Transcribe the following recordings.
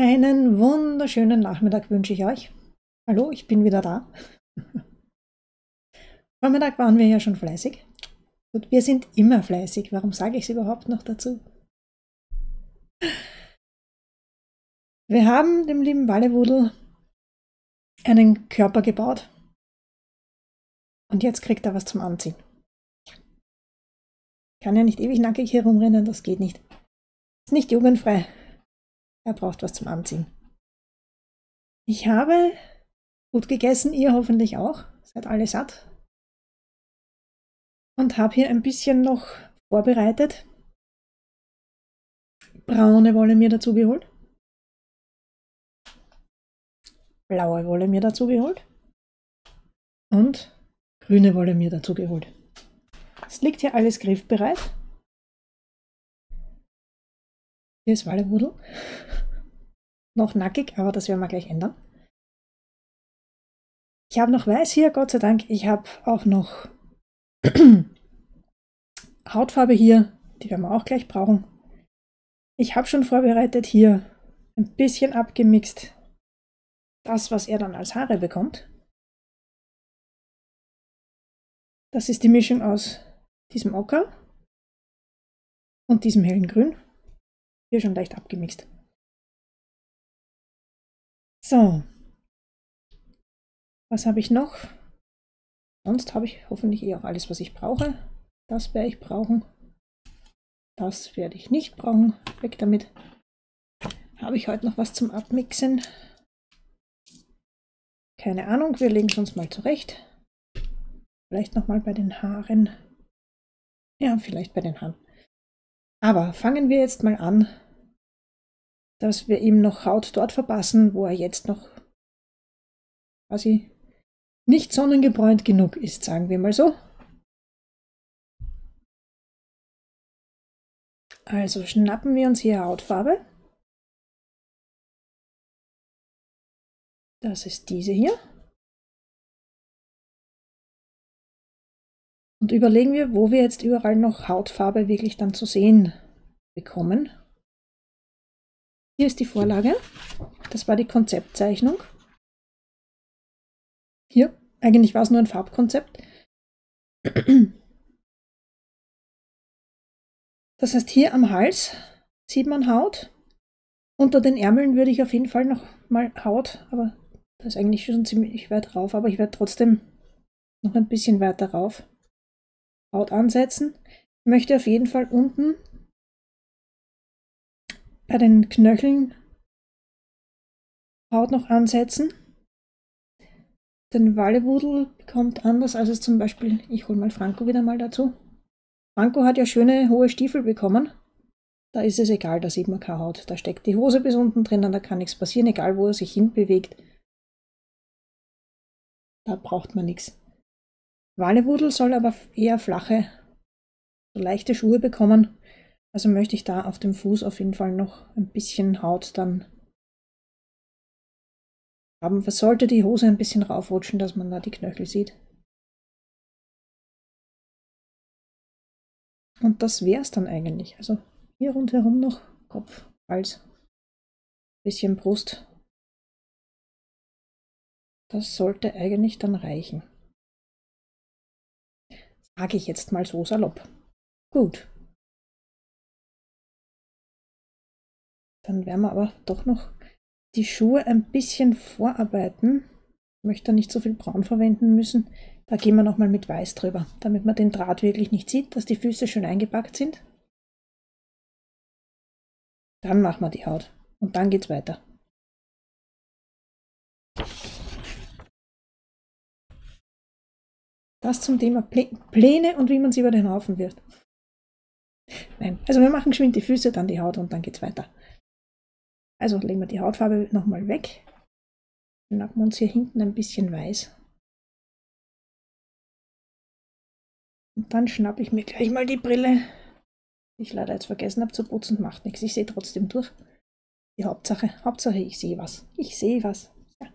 Einen wunderschönen Nachmittag wünsche ich euch. Hallo, ich bin wieder da. Vormittag waren wir ja schon fleißig. Und wir sind immer fleißig. Warum sage ich es überhaupt noch dazu? Wir haben dem lieben Wallewudel einen Körper gebaut. Und jetzt kriegt er was zum Anziehen. Kann ja nicht ewig nackig hier rumrennen, das geht nicht. Ist nicht jugendfrei. Er braucht was zum Anziehen. Ich habe gut gegessen, ihr hoffentlich auch. Seid alle satt. Und habe hier ein bisschen noch vorbereitet. Braune Wolle mir dazu geholt. Blaue Wolle mir dazu geholt. Und grüne Wolle mir dazu geholt. Es liegt hier alles griffbereit. Hier ist Wallewudel. Noch nackig, aber das werden wir gleich ändern. Ich habe noch weiß hier, Gott sei Dank. Ich habe auch noch Hautfarbe hier, die werden wir auch gleich brauchen. Ich habe schon vorbereitet hier ein bisschen abgemixt das, was er dann als Haare bekommt. Das ist die Mischung aus diesem Ocker und diesem hellen Grün. Hier schon leicht abgemixt. So. Was habe ich noch? Sonst habe ich hoffentlich auch alles, was ich brauche. Das werde ich brauchen. Das werde ich nicht brauchen. Weg damit. Habe ich heute noch was zum Abmixen? Keine Ahnung, wir legen es uns mal zurecht. Vielleicht nochmal bei den Haaren. Ja, vielleicht bei den Haaren. Aber fangen wir jetzt mal an, dass wir ihm noch Haut dort verpassen, wo er jetzt noch quasi nicht sonnengebräunt genug ist, sagen wir mal so. Also schnappen wir uns hier Hautfarbe. Das ist diese hier. Und überlegen wir, wo wir jetzt überall noch Hautfarbe wirklich dann zu sehen bekommen. Hier ist die Vorlage. Das war die Konzeptzeichnung. Hier, eigentlich war es nur ein Farbkonzept. Das heißt, hier am Hals sieht man Haut. Unter den Ärmeln würde ich auf jeden Fall noch mal Haut, aber das ist eigentlich schon ziemlich weit rauf, aber ich werde trotzdem noch ein bisschen weiter rauf Haut ansetzen. Ich möchte auf jeden Fall unten bei den Knöcheln Haut noch ansetzen. Den Wallewudel bekommt anders als es zum Beispiel, ich hole mal Franco wieder mal dazu. Franco hat ja schöne hohe Stiefel bekommen. Da ist es egal, da sieht man keine Haut. Da steckt die Hose bis unten drin, da kann nichts passieren, egal wo er sich hinbewegt. Da braucht man nichts. Wallewudel soll aber eher flache, so leichte Schuhe bekommen. Also möchte ich da auf dem Fuß auf jeden Fall noch ein bisschen Haut dann haben. Sollte die Hose ein bisschen raufrutschen, dass man da die Knöchel sieht. Und das wäre es dann eigentlich. Also hier rundherum noch Kopf, Hals, bisschen Brust. Das sollte eigentlich dann reichen. Sage ich jetzt mal so salopp. Gut. Dann werden wir aber doch noch die Schuhe ein bisschen vorarbeiten. Ich möchte da nicht so viel Braun verwenden müssen. Da gehen wir nochmal mit Weiß drüber, damit man den Draht wirklich nicht sieht, dass die Füße schön eingepackt sind. Dann machen wir die Haut und dann geht's weiter. Das zum Thema Pläne und wie man sie über den Haufen wirft. Nein, also wir machen geschwind die Füße, dann die Haut und dann geht's weiter. Also legen wir die Hautfarbe nochmal weg. Schnappen uns hier hinten ein bisschen weiß. Und dann schnappe ich mir gleich mal die Brille. Die ich leider jetzt vergessen habe zu putzen, macht nichts. Ich sehe trotzdem durch. Die Hauptsache, ich sehe was. Ich sehe was. Ja.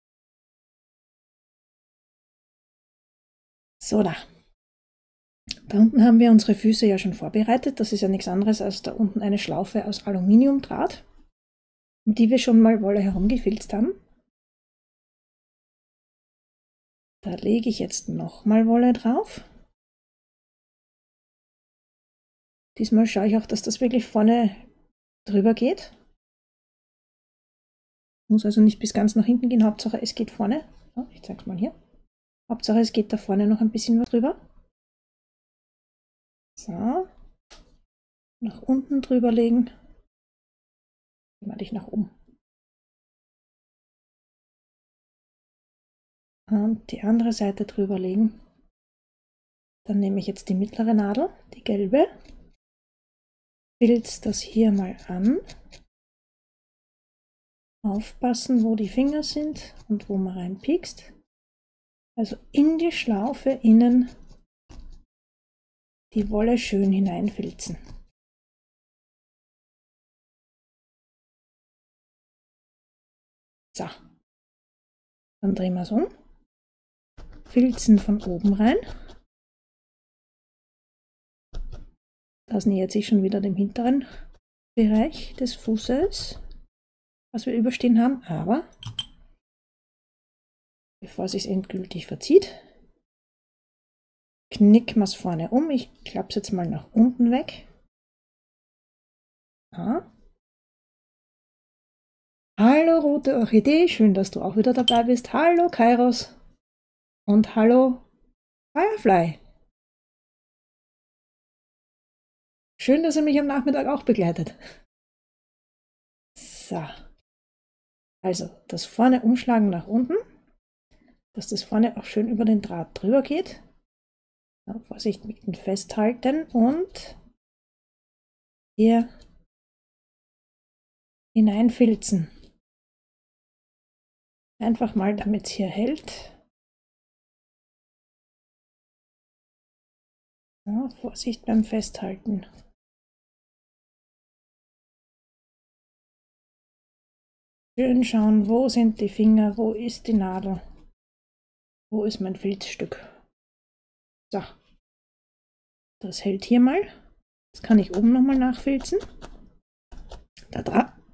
So da. Da unten haben wir unsere Füße ja schon vorbereitet. Das ist ja nichts anderes als da unten eine Schlaufe aus Aluminiumdraht, um die wir schon mal Wolle herumgefilzt haben. Da lege ich jetzt nochmal Wolle drauf. Diesmal schaue ich auch, dass das wirklich vorne drüber geht. Muss also nicht bis ganz nach hinten gehen, Hauptsache es geht vorne. So, ich zeige es mal hier. Hauptsache es geht da vorne noch ein bisschen was drüber. So. Nach unten drüber legen. Mal dich nach oben. Und die andere Seite drüber legen. Dann nehme ich jetzt die mittlere Nadel, die gelbe. Filz das hier mal an. Aufpassen, wo die Finger sind und wo man reinpiekst. Also in die Schlaufe innen die Wolle schön hineinfilzen. So, dann drehen wir es um. Filzen von oben rein. Das nähert sich schon wieder dem hinteren Bereich des Fußes, was wir überstehen haben, aber bevor es sich endgültig verzieht, knicken wir es vorne um. Ich klappe es jetzt mal nach unten weg. Ja. Hallo rote Orchidee, schön, dass du auch wieder dabei bist. Hallo Kairos und hallo Firefly. Schön, dass ihr mich am Nachmittag auch begleitet. So. Also das vorne umschlagen nach unten, dass das vorne auch schön über den Draht drüber geht. Ja, Vorsicht mit dem Festhalten und hier hineinfilzen. Einfach mal, damit es hier hält. Ja, Vorsicht beim Festhalten. Schön schauen, wo sind die Finger, wo ist die Nadel, wo ist mein Filzstück. So, das hält hier mal. Das kann ich oben nochmal nachfilzen. Der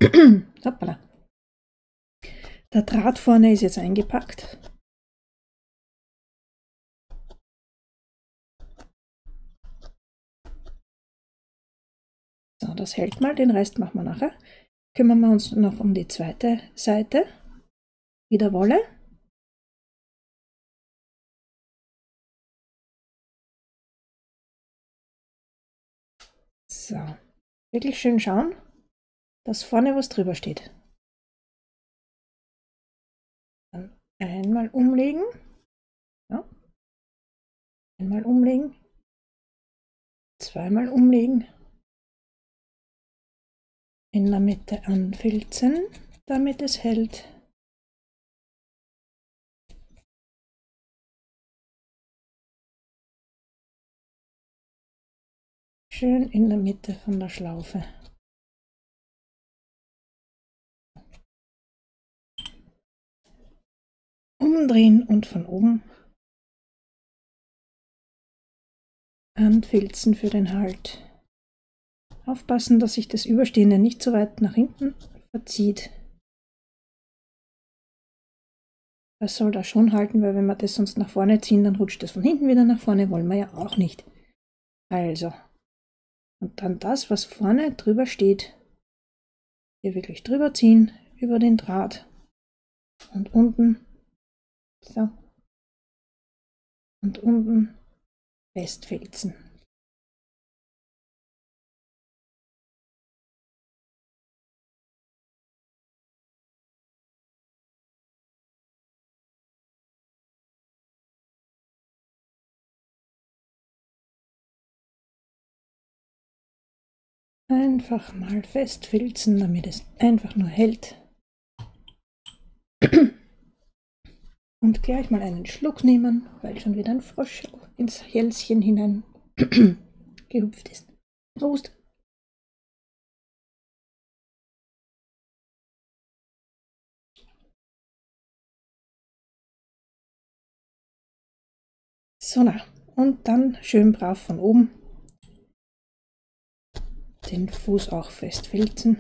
Draht vorne ist jetzt eingepackt. So, das hält mal, den Rest machen wir nachher. Kümmern wir uns noch um die zweite Seite. Wieder Wolle. So, wirklich schön schauen, dass vorne was drüber steht. Dann einmal umlegen. Ja. Einmal umlegen. Zweimal umlegen. In der Mitte anfilzen, damit es hält. Schön in der Mitte von der Schlaufe. Umdrehen und von oben anfilzen für den Halt. Aufpassen, dass sich das Überstehende nicht so weit nach hinten verzieht. Das soll da schon halten, weil wenn wir das sonst nach vorne ziehen, dann rutscht das von hinten wieder nach vorne, wollen wir ja auch nicht. Also, und dann das, was vorne drüber steht, hier wirklich drüber ziehen, über den Draht und unten, so, und unten festfilzen. Einfach mal festfilzen, damit es einfach nur hält. Und gleich mal einen Schluck nehmen, weil schon wieder ein Frosch ins Hälschen hinein gehüpft ist. Prost! So, na, und dann schön brav von oben den Fuß auch festfilzen.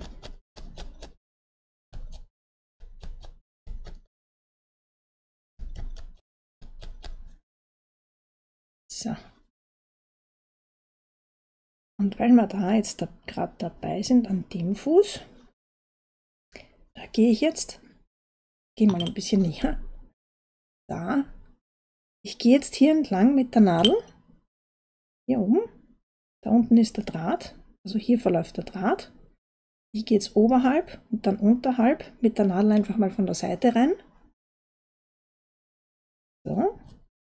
So. Und weil wir da jetzt gerade dabei sind an dem Fuß, da gehe ich jetzt, gehe mal ein bisschen näher, da. Ich gehe jetzt hier entlang mit der Nadel, hier oben, da unten ist der Draht, also hier verläuft der Draht. Ich gehe jetzt oberhalb und dann unterhalb mit der Nadel einfach mal von der Seite rein. So.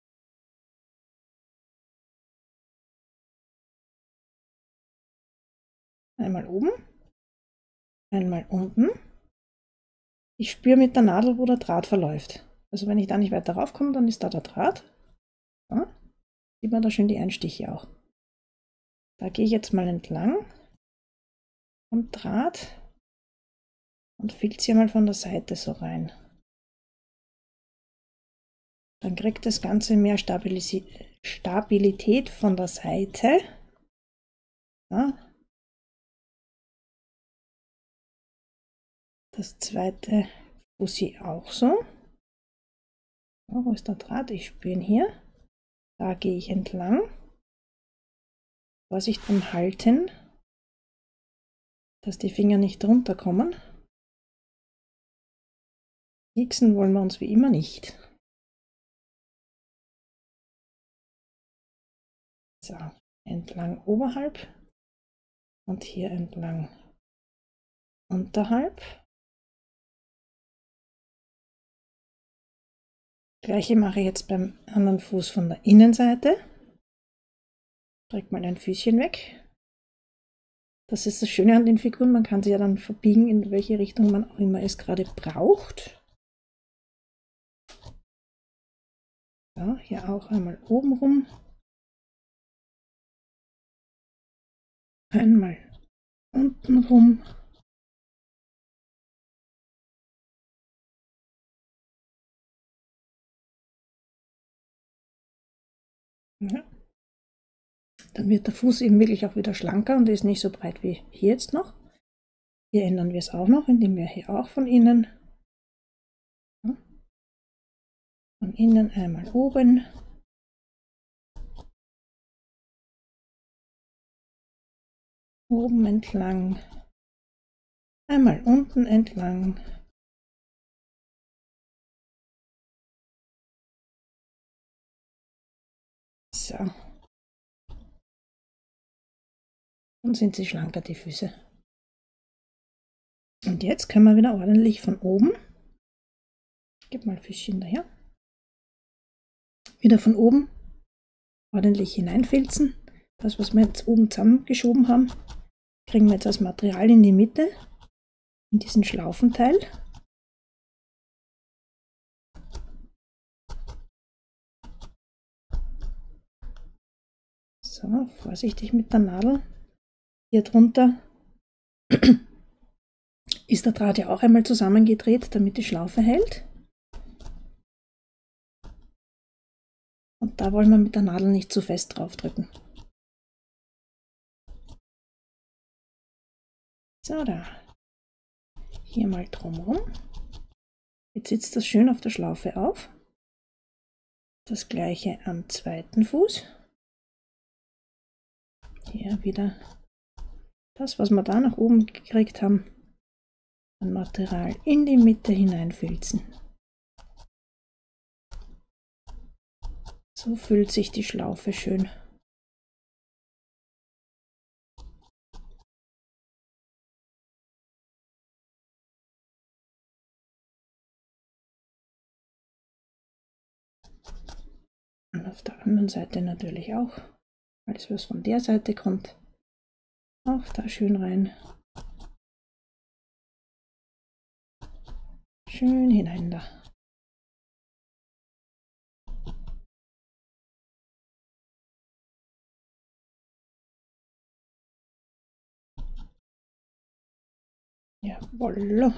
Einmal oben, einmal unten. Ich spüre mit der Nadel, wo der Draht verläuft. Also wenn ich da nicht weiter raufkomme, dann ist da der Draht. Ja. Sieht man da schön die Einstiche auch. Da gehe ich jetzt mal entlang am Draht und filze hier mal von der Seite so rein. Dann kriegt das Ganze mehr Stabilität von der Seite. Ja. Das zweite Fussi auch so. Ja, wo ist der Draht? Ich spüre ihn hier. Da gehe ich entlang. Vorsicht beim Halten, dass die Finger nicht runterkommen. Hicksen wollen wir uns wie immer nicht. So, entlang oberhalb und hier entlang unterhalb. Gleiche mache ich jetzt beim anderen Fuß von der Innenseite. Streck mal ein Füßchen weg. Das ist das Schöne an den Figuren, man kann sie ja dann verbiegen, in welche Richtung man auch immer es gerade braucht. Ja, hier auch einmal oben rum. Einmal unten rum. Ja. Dann wird der Fuß eben wirklich auch wieder schlanker und ist nicht so breit wie hier jetzt noch. Hier ändern wir es auch noch, indem wir hier auch von innen einmal oben, oben entlang, einmal unten entlang. So. Dann sind sie schlanker, die Füße. Und jetzt können wir wieder ordentlich von oben, ich gebe mal Füßchen daher, wieder von oben ordentlich hineinfilzen. Das, was wir jetzt oben zusammengeschoben haben, kriegen wir jetzt als Material in die Mitte, in diesen Schlaufenteil. So, vorsichtig mit der Nadel. Hier drunter ist der Draht ja auch einmal zusammengedreht, damit die Schlaufe hält. Und da wollen wir mit der Nadel nicht zu fest drauf drücken. So, da. Hier mal drumherum. Jetzt sitzt das schön auf der Schlaufe auf. Das gleiche am zweiten Fuß. Hier wieder das, was wir da nach oben gekriegt haben, an Material in die Mitte hineinfilzen. So füllt sich die Schlaufe schön. Und auf der anderen Seite natürlich auch. Alles, was von der Seite kommt, auch da schön rein. Schön hinein da. Jawohl.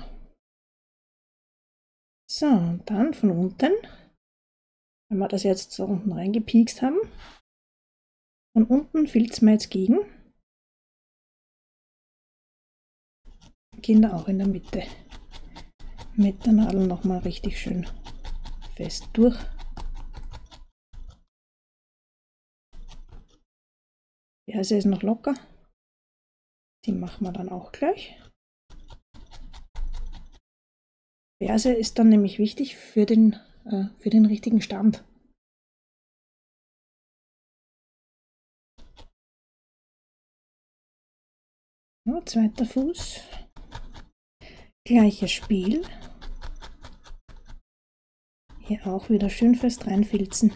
So, und dann von unten, wenn wir das jetzt so unten reingepiekst haben, Von unten filzen wir jetzt gegen. Gehen da auch in der Mitte mit der Nadel nochmal richtig schön fest durch. Die Ferse ist noch locker. Die machen wir dann auch gleich. Ferse ist dann nämlich wichtig für den richtigen Stand. Ja, zweiter Fuß. Gleiches Spiel. Hier auch wieder schön fest reinfilzen.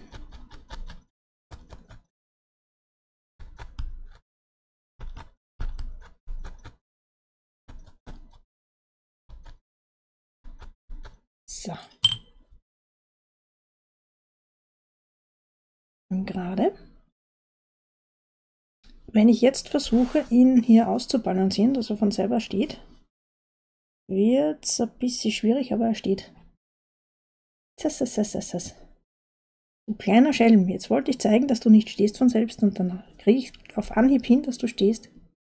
So. Und gerade. Wenn ich jetzt versuche, ihn hier auszubalancieren, dass er von selber steht, wird es ein bisschen schwierig, aber er steht. Du kleiner Schelm, jetzt wollte ich zeigen, dass du nicht stehst von selbst und dann kriege ich auf Anhieb hin, dass du stehst.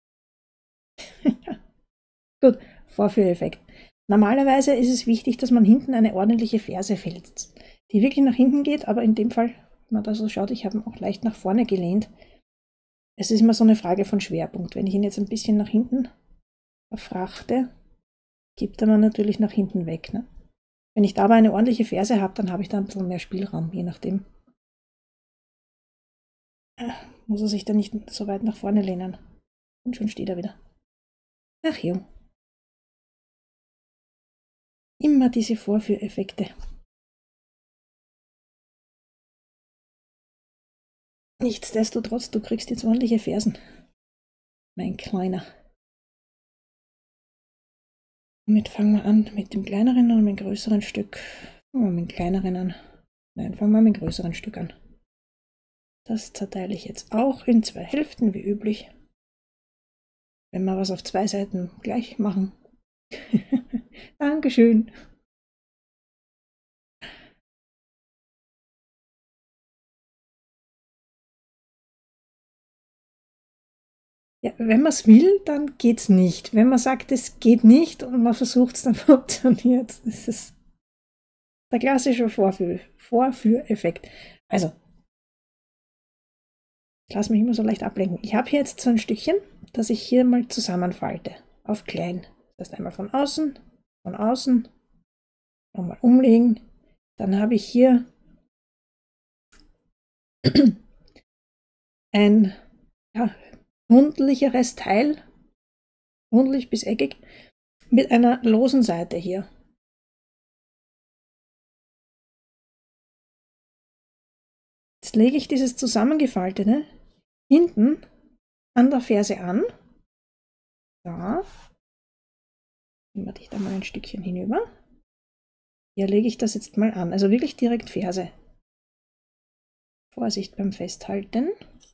Gut, Vorführeffekt. Normalerweise ist es wichtig, dass man hinten eine ordentliche Ferse filzt, die wirklich nach hinten geht, aber in dem Fall, wenn man da so schaut, ich habe ihn auch leicht nach vorne gelehnt. Es ist immer so eine Frage von Schwerpunkt. Wenn ich ihn jetzt ein bisschen nach hinten verfrachte, gibt er mir natürlich nach hinten weg. Ne? Wenn ich da aber eine ordentliche Ferse habe, dann habe ich da ein bisschen mehr Spielraum, je nachdem. Muss er sich dann nicht so weit nach vorne lehnen. Und schon steht er wieder. Ach jo. Immer diese Vorführeffekte. Nichtsdestotrotz, du kriegst jetzt ordentliche Fersen. Mein Kleiner. Damit fangen wir an mit dem kleineren und mit dem größeren Stück. Fangen wir mit dem kleineren an. Nein, fangen wir mit dem größeren Stück an. Das zerteile ich jetzt auch in 2 Hälften, wie üblich. Wenn wir was auf 2 Seiten gleich machen. Dankeschön. Ja, wenn man es will, dann geht es nicht. Wenn man sagt, es geht nicht und man versucht es, dann funktioniert es. Das ist der klassische Vorführeffekt. Also, ich lasse mich immer so leicht ablenken. Ich habe hier jetzt so ein Stückchen, das ich hier mal zusammenfalte. Auf klein. Das heißt einmal von außen, nochmal umlegen. Dann habe ich hier ein rundlicheres Teil, rundlich bis eckig, mit einer losen Seite hier. Jetzt lege ich dieses zusammengefaltete hinten an der Ferse an. Da. Nehmen wir da mal ein Stückchen hinüber. Hier lege ich das jetzt mal an, also wirklich direkt Ferse. Vorsicht beim Festhalten.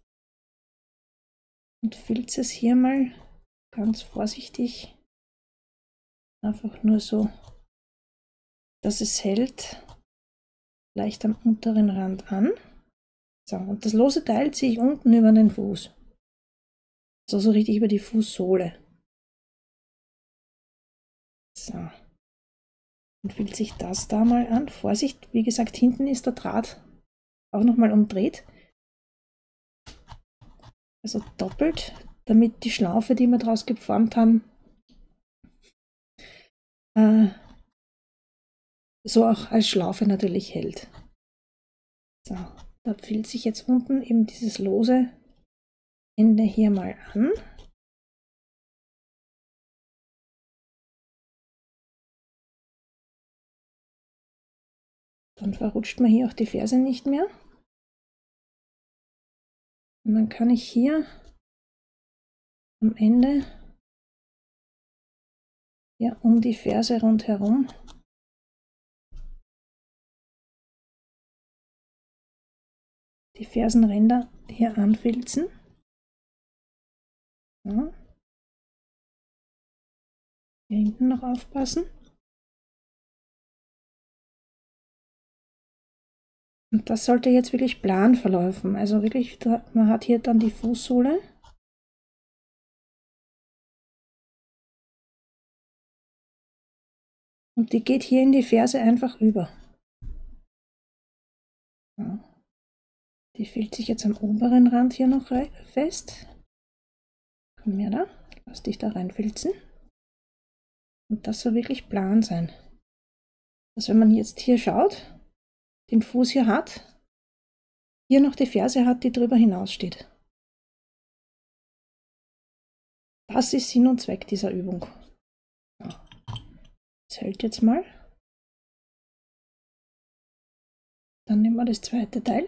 Und filze es hier mal ganz vorsichtig. Einfach nur so, dass es hält. Leicht am unteren Rand an. So, und das lose Teil ziehe ich unten über den Fuß. Also so richtig über die Fußsohle. So. Und filze ich das da mal an. Vorsicht, wie gesagt, hinten ist der Draht auch nochmal umdreht. Also doppelt, damit die Schlaufe, die wir daraus geformt haben, so auch als Schlaufe natürlich hält. So, da filze ich jetzt unten eben dieses lose Ende hier mal an. Dann verrutscht man hier auch die Ferse nicht mehr. Und dann kann ich hier am Ende ja um die Ferse rundherum die Fersenränder hier anfilzen. Ja. Hier hinten noch aufpassen. Und das sollte jetzt wirklich plan verlaufen. Also wirklich, man hat hier dann die Fußsohle. Und die geht hier in die Ferse einfach über. Ja. Die fühlt sich jetzt am oberen Rand hier noch fest. Komm her da, lass dich da reinfilzen. Und das soll wirklich plan sein. Dass wenn man jetzt hier schaut, den Fuß hier hat, hier noch die Ferse hat, die drüber hinaussteht. Das ist Sinn und Zweck dieser Übung. So. Das hält jetzt mal. Dann nehmen wir das zweite Teil.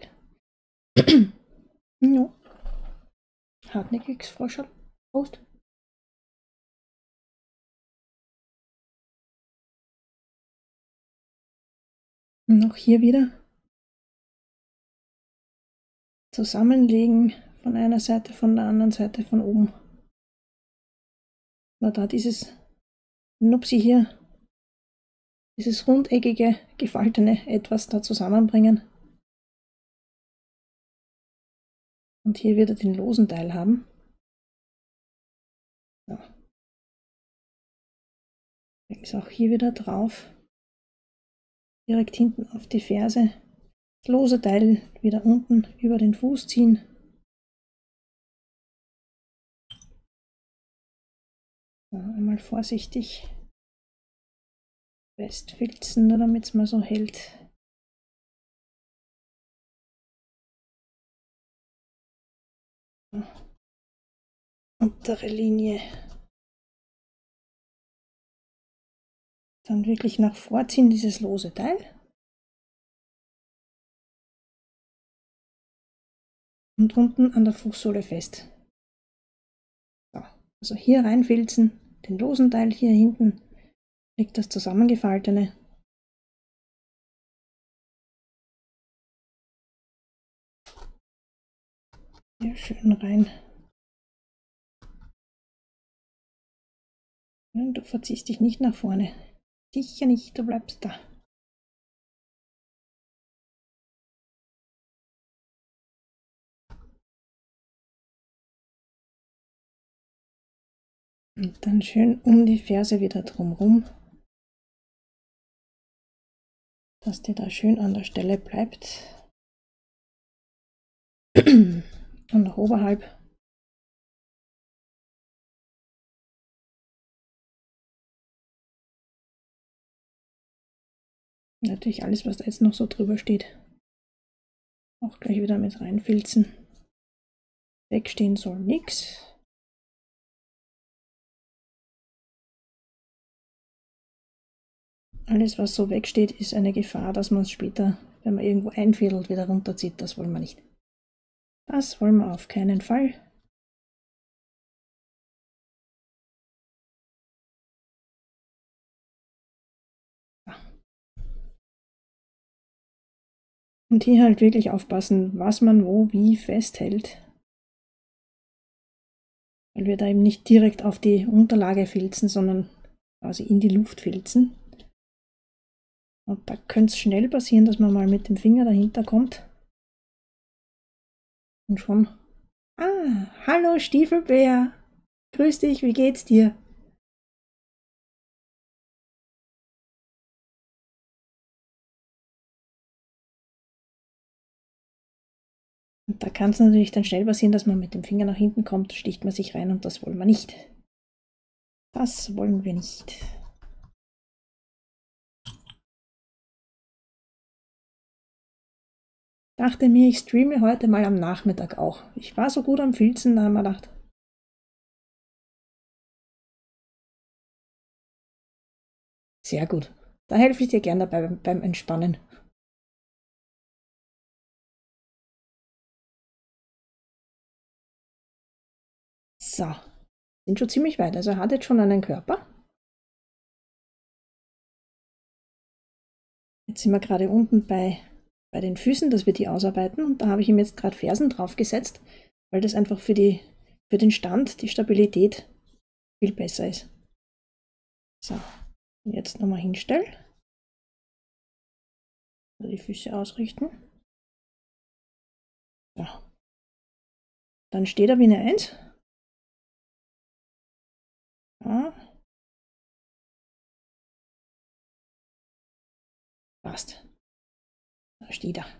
Ja. Hartnäckiges Vorschau. Prost. Und auch hier wieder zusammenlegen von einer Seite, von der anderen Seite, von oben. Na, da dieses Nupsi hier, dieses rundeckige, gefaltene etwas da zusammenbringen. Und hier wieder den losen Teil haben. So. Ist auch hier wieder drauf. Direkt hinten auf die Ferse. Das lose Teil wieder unten über den Fuß ziehen. So, einmal vorsichtig festfilzen, nur damit es mal so hält. So. Untere Linie. Dann wirklich nach vorziehen, dieses lose Teil. Und unten an der Fußsohle fest. So, also hier reinfilzen, den losen Teil hier hinten liegt das zusammengefaltene. Hier schön rein. Du verziehst dich nicht nach vorne. Sicher nicht, du bleibst da. Und dann schön um die Ferse wieder drumherum, dass die da schön an der Stelle bleibt. Und noch oberhalb. Natürlich alles, was da jetzt noch so drüber steht, auch gleich wieder mit reinfilzen. Wegstehen soll nichts. Alles, was so wegsteht, ist eine Gefahr, dass man es später, wenn man irgendwo einfädelt, wieder runterzieht. Das wollen wir nicht. Das wollen wir auf keinen Fall. Und hier halt wirklich aufpassen, was man wo wie festhält. Weil wir da eben nicht direkt auf die Unterlage filzen, sondern quasi in die Luft filzen. Und da könnte es schnell passieren, dass man mal mit dem Finger dahinter kommt. Und schon. Ah, hallo Stiefelbär. Grüß dich, wie geht's dir? Und da kann es natürlich dann schnell passieren, dass man mit dem Finger nach hinten kommt, sticht man sich rein und das wollen wir nicht. Das wollen wir nicht. Dachte mir, ich streame heute mal am Nachmittag auch. Ich war so gut am Filzen, da haben wir gedacht. Sehr gut. Da helfe ich dir gerne dabei beim Entspannen. So, sind schon ziemlich weit. Also er hat jetzt schon einen Körper. Jetzt sind wir gerade unten bei den Füßen, dass wir die ausarbeiten. Und da habe ich ihm jetzt gerade Fersen draufgesetzt, weil das einfach für den Stand, die Stabilität viel besser ist. So, jetzt nochmal hinstellen. Die Füße ausrichten. So. Dann steht er wie eine 1. Ja. Passt. Da steht er.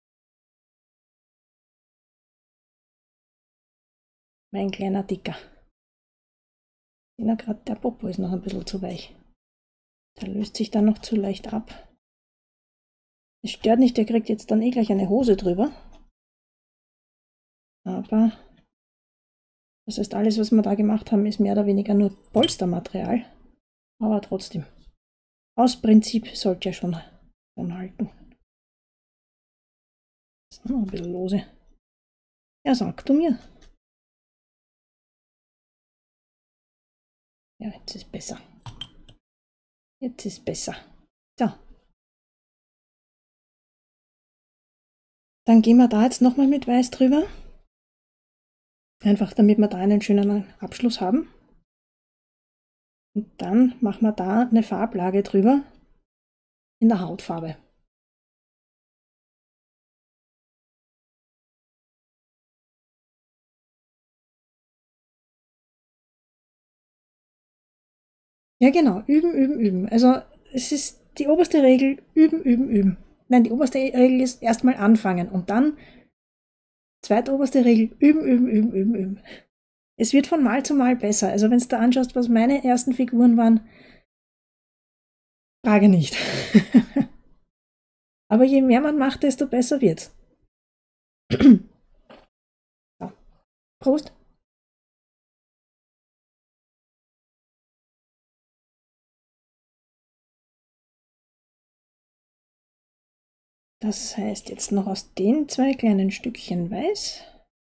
Mein kleiner Dicker. Gerade der Popo ist noch ein bisschen zu weich. Der löst sich dann noch zu leicht ab. Es stört nicht, der kriegt jetzt dann eh gleich eine Hose drüber. Aber das heißt, alles, was wir da gemacht haben, ist mehr oder weniger nur Polstermaterial. Aber trotzdem. Aus Prinzip sollte ja schon halten. So, noch ein bisschen lose. Ja, sag du mir. Ja, jetzt ist besser. Jetzt ist besser. So. Dann gehen wir da jetzt nochmal mit Weiß drüber. Einfach damit wir da einen schönen Abschluss haben. Und dann machen wir da eine Farblage drüber in der Hautfarbe. Ja genau, üben, üben, üben. Also es ist die oberste Regel, üben, üben, üben. Nein, die oberste Regel ist erstmal anfangen und dann zweitoberste Regel, üben, üben, üben, üben, üben. Es wird von Mal zu Mal besser. Also wenn du da anschaust, was meine ersten Figuren waren, frage nicht. Aber je mehr man macht, desto besser wird's. So. Prost! Das heißt jetzt noch aus den 2 kleinen Stückchen Weiß.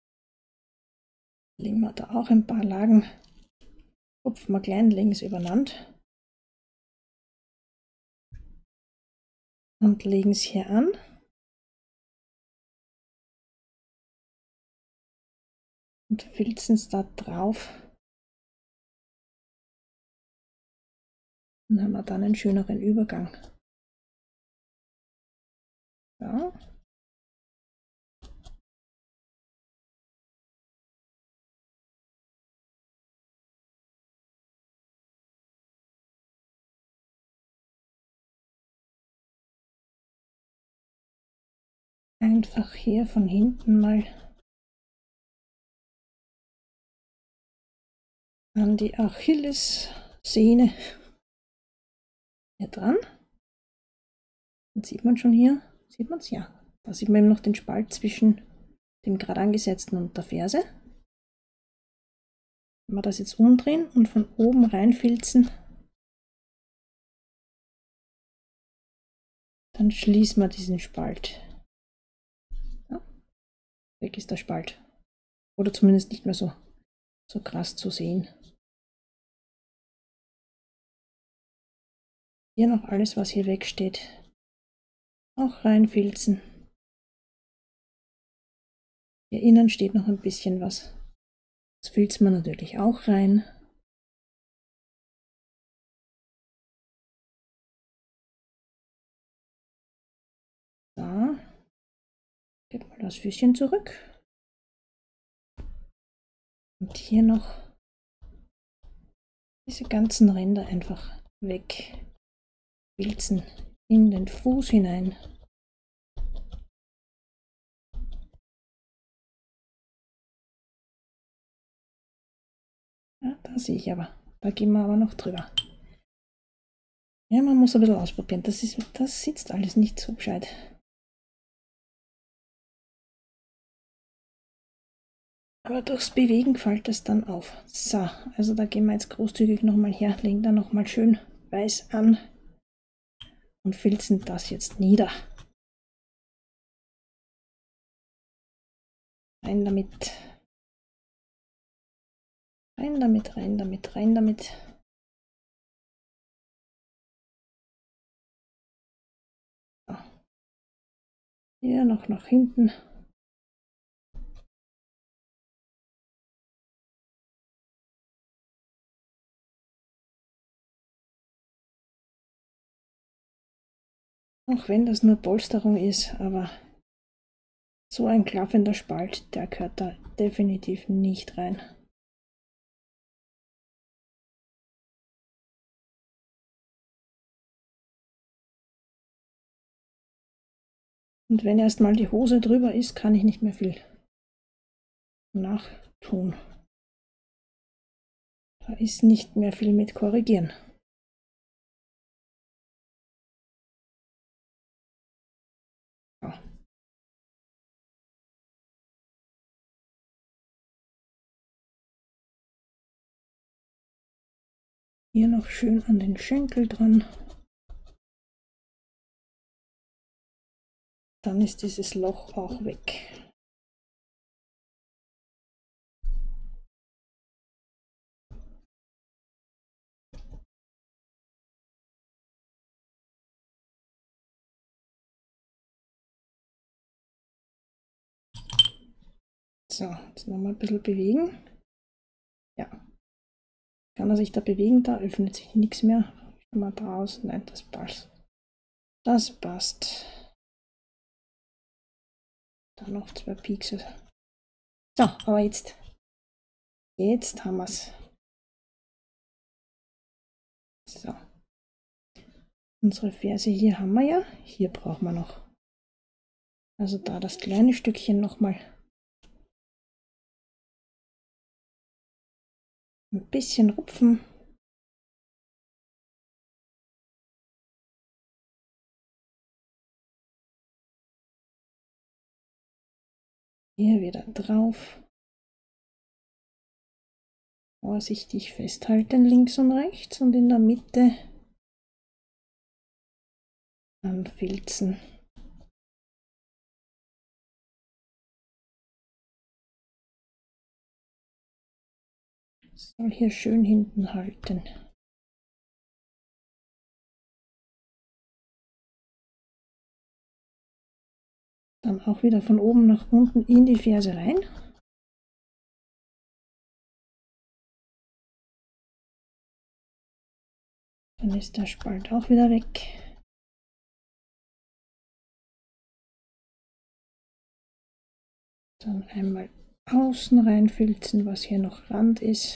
Legen wir da auch ein paar Lagen, hupfen wir klein links übereinander. Und legen es hier an. Und filzen es da drauf. Dann haben wir dann einen schöneren Übergang. Ja. Einfach hier von hinten mal an die Achillessehne hier dran. Dann sieht man schon hier, sieht man es ja. Da sieht man eben noch den Spalt zwischen dem gerade angesetzten und der Ferse. Wenn wir das jetzt umdrehen und von oben reinfilzen, dann schließen wir diesen Spalt. Ja, weg ist der Spalt. Oder zumindest nicht mehr so krass zu sehen. Hier noch alles, was hier wegsteht, auch reinfilzen. Hier innen steht noch ein bisschen was. Das filzen wir natürlich auch rein. Da geht mal das Füßchen zurück. Und hier noch diese ganzen Ränder einfach wegfilzen in den Fuß hinein. Ja, da sehe ich aber. Da gehen wir aber noch drüber. Ja, man muss ein bisschen ausprobieren. Das sitzt alles nicht so gescheit. Aber durchs Bewegen fällt es dann auf. So, also da gehen wir jetzt großzügig nochmal her, legen da nochmal schön weiß an und filzen das jetzt nieder. Rein damit. Rein damit, rein damit, rein damit. So. Hier noch nach hinten. Auch wenn das nur Polsterung ist, aber So ein klaffender Spalt, der gehört da definitiv nicht rein. Und wenn erstmal die Hose drüber ist, kann ich nicht mehr viel nachtun. Da ist nicht mehr viel mit korrigieren. Ja. Hier noch schön an den Schenkel dran. Dann ist dieses Loch auch weg. So, jetzt nochmal ein bisschen bewegen. Ja. Kann er sich da bewegen? Da öffnet sich nichts mehr. Mal draus. Nein, das passt. Das passt. Da noch 2 Pixel. So, aber jetzt haben wir es. So. Unsere Ferse hier haben wir ja. Hier brauchen wir noch. Also da das kleine Stückchen nochmal ein bisschen rupfen. Hier wieder drauf. Vorsichtig festhalten, links und rechts, und in der Mitte anfilzen. Soll hier schön hinten halten. Dann auch wieder von oben nach unten in die Ferse rein. Dann ist der Spalt auch wieder weg. Dann einmal außen reinfilzen, was hier noch Rand ist.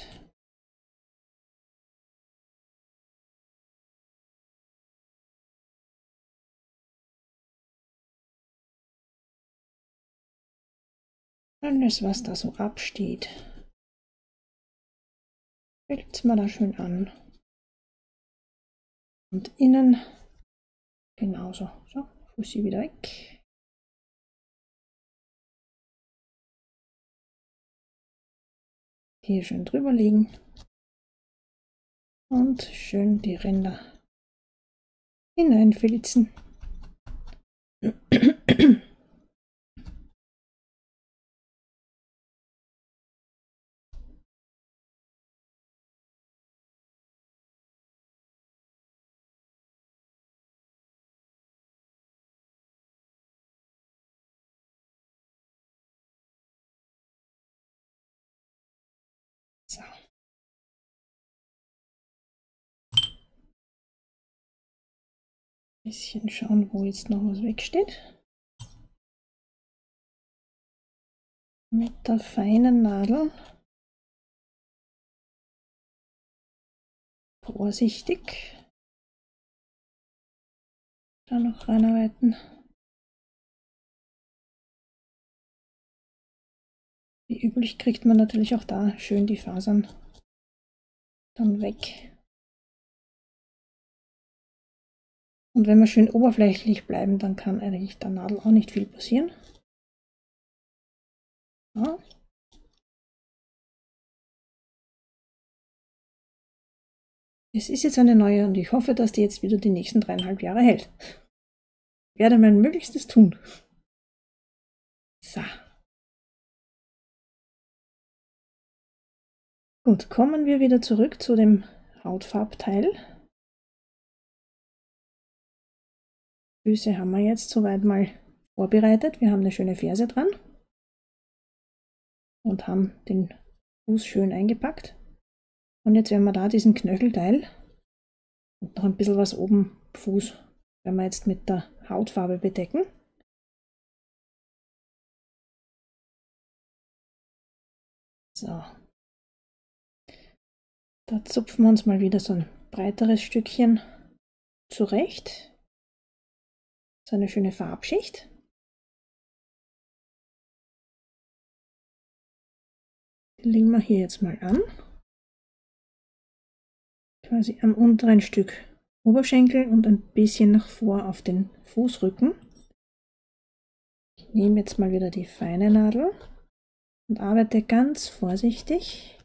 Alles, was da so absteht, filzen wir da schön an. Und innen genauso. So, Fussi wieder weg. Hier schön drüber legen. Und schön die Ränder hineinfilzen. So. Bisschen schauen, wo jetzt noch was wegsteht. Mit der feinen Nadel vorsichtig da noch reinarbeiten. Wie üblich kriegt man natürlich auch da schön die Fasern dann weg. Und wenn wir schön oberflächlich bleiben, dann kann eigentlich der Nadel auch nicht viel passieren. Ja. Es ist jetzt eine neue und ich hoffe, dass die jetzt wieder die nächsten 3,5 Jahre hält. Ich werde mein Möglichstes tun. So. Gut, kommen wir wieder zurück zu dem Hautfarbteil. Füße haben wir jetzt soweit mal vorbereitet. Wir haben eine schöne Ferse dran und haben den Fuß schön eingepackt. Und jetzt werden wir da diesen Knöchelteil und noch ein bisschen was oben Fuß, werden wir jetzt mit der Hautfarbe bedecken. So. Da zupfen wir uns mal wieder so ein breiteres Stückchen zurecht. So eine schöne Farbschicht. Die legen wir hier jetzt mal an. Quasi am unteren Stück Oberschenkel und ein bisschen nach vor auf den Fußrücken. Ich nehme jetzt mal wieder die feine Nadel und arbeite ganz vorsichtig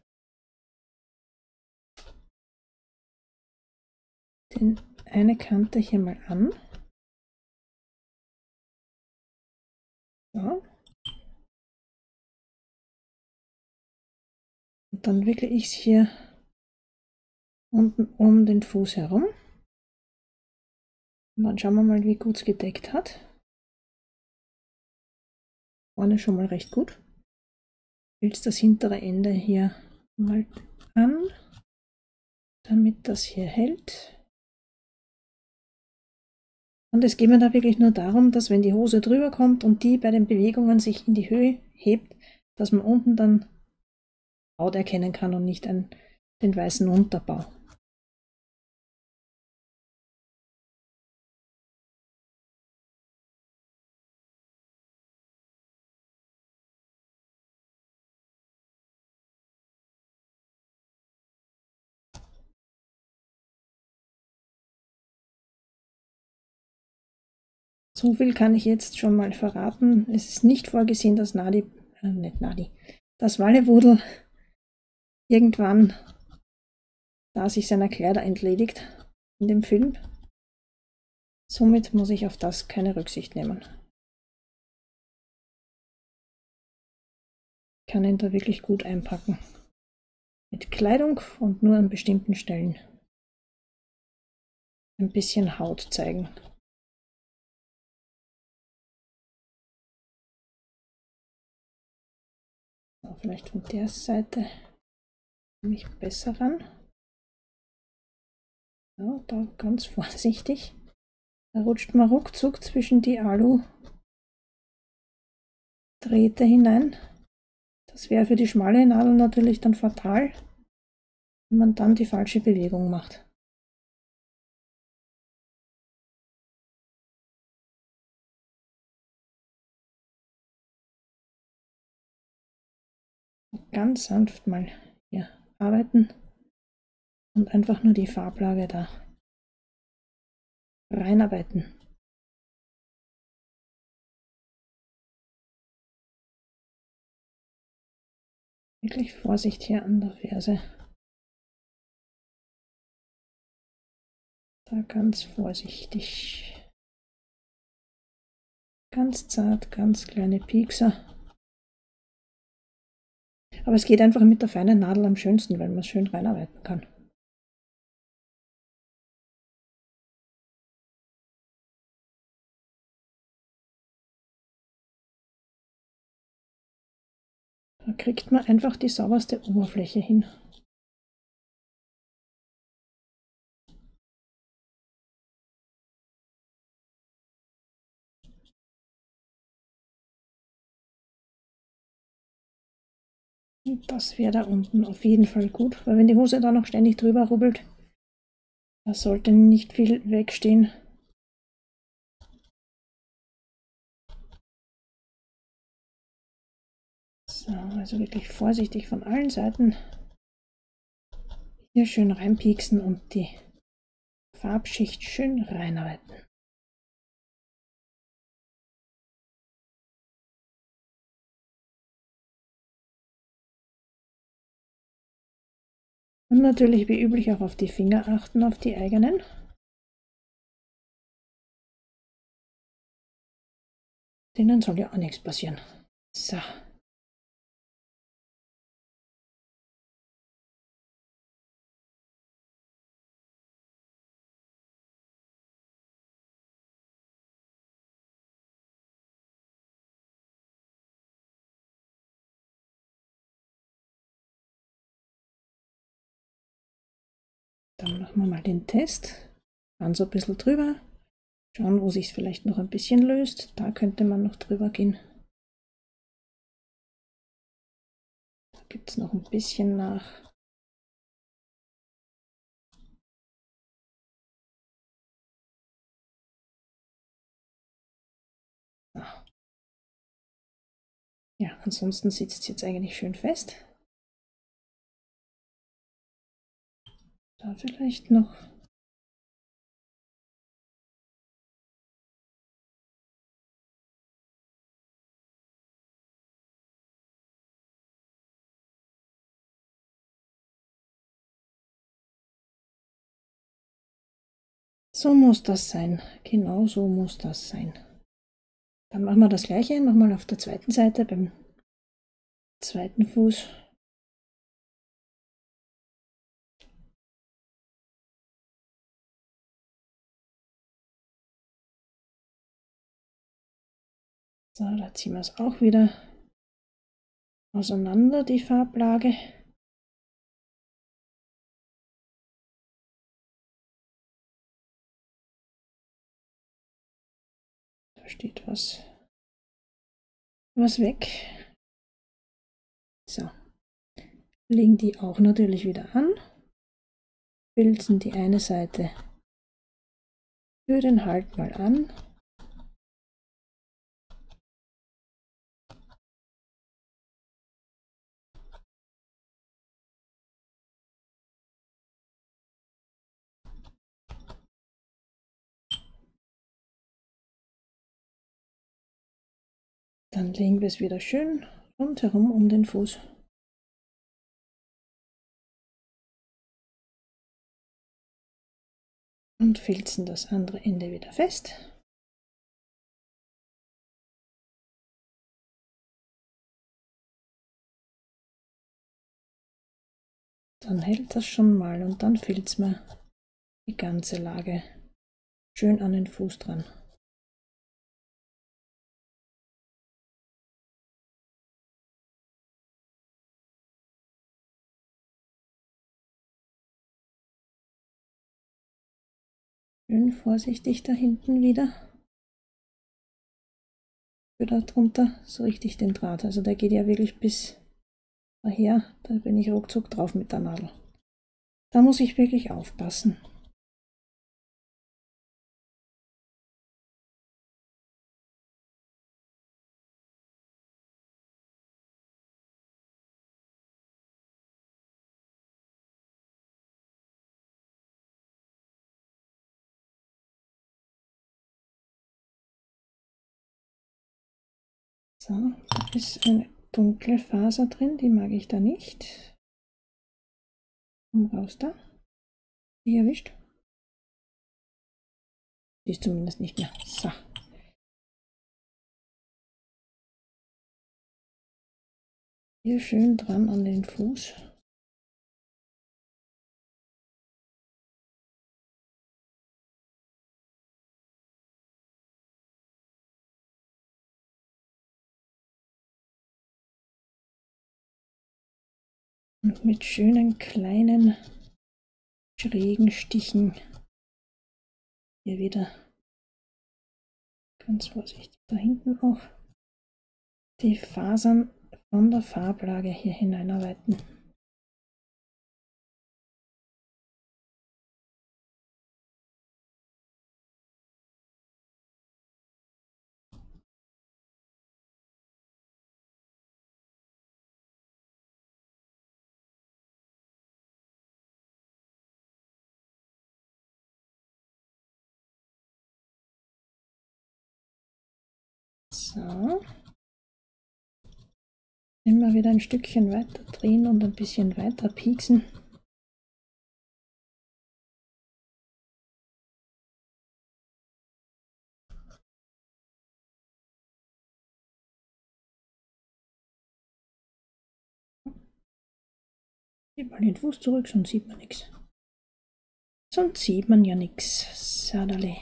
eine Kante hier mal an. So. Und dann wickle ich es hier unten um den Fuß herum. Und dann schauen wir mal, wie gut es gedeckt hat. Vorne schon mal recht gut. Filzt das hintere Ende hier mal an, damit das hier hält. Und es geht mir da wirklich nur darum, dass wenn die Hose drüber kommt und die bei den Bewegungen sich in die Höhe hebt, dass man unten dann Haut erkennen kann und nicht den weißen Unterbau. So viel kann ich jetzt schon mal verraten. Es ist nicht vorgesehen, dass das Wallewudel irgendwann da sich seiner Kleider entledigt in dem Film. Somit muss ich auf das keine Rücksicht nehmen. Ich kann ihn da wirklich gut einpacken. Mit Kleidung und nur an bestimmten Stellen ein bisschen Haut zeigen. So, vielleicht von der Seite komme ich besser ran. Ja, da ganz vorsichtig. Da rutscht man ruckzuck zwischen die Alu-Drähte hinein. Das wäre für die schmale Nadel natürlich dann fatal, wenn man dann die falsche Bewegung macht. Ganz sanft mal hier arbeiten und einfach nur die Farblage da reinarbeiten. Wirklich Vorsicht hier an der Ferse. Da ganz vorsichtig. Ganz zart, ganz kleine Piekser. Aber es geht einfach mit der feinen Nadel am schönsten, weil man es schön reinarbeiten kann. Da kriegt man einfach die sauberste Oberfläche hin. Und das wäre da unten auf jeden Fall gut, weil wenn die Hose da noch ständig drüber rubbelt, da sollte nicht viel wegstehen. So, also wirklich vorsichtig von allen Seiten hier schön reinpieksen und die Farbschicht schön reinarbeiten. Und natürlich wie üblich auch auf die Finger achten, auf die eigenen. Denen soll ja auch nichts passieren. So. Dann machen wir mal den Test. Dann so ein bisschen drüber. Schauen, wo sich es vielleicht noch ein bisschen löst. Da könnte man noch drüber gehen. Da gibt es noch ein bisschen nach. Ja, ansonsten sitzt es jetzt eigentlich schön fest. Da vielleicht noch. So muss das sein. Genau so muss das sein. Dann machen wir das gleiche nochmal auf der zweiten Seite beim zweiten Fuß. So, da ziehen wir es auch wieder auseinander, die Farblage. Da steht was weg. So, legen die auch natürlich wieder an, filzen die eine Seite für den Halt mal an. Dann legen wir es wieder schön rundherum um den Fuß. Und filzen das andere Ende wieder fest. Dann hält das schon mal und dann filzen wir die ganze Lage schön an den Fuß dran. Schön vorsichtig da hinten wieder. Für drunter so richtig den Draht. Also der geht ja wirklich bis daher. Da bin ich ruckzuck drauf mit der Nadel. Da muss ich wirklich aufpassen. So, da ist eine dunkle Faser drin, die mag ich da nicht. Komm raus da. Die erwischt. Die ist zumindest nicht mehr. So. Hier schön dran an den Fuß. Und mit schönen kleinen schrägen Stichen hier wieder ganz vorsichtig da hinten auch die Fasern von der Farblage hier hineinarbeiten. So. Immer wieder ein Stückchen weiter drehen und ein bisschen weiter pieksen. Gib mal den Fuß zurück, sonst sieht man nichts. Sonst sieht man ja nichts. Sadali.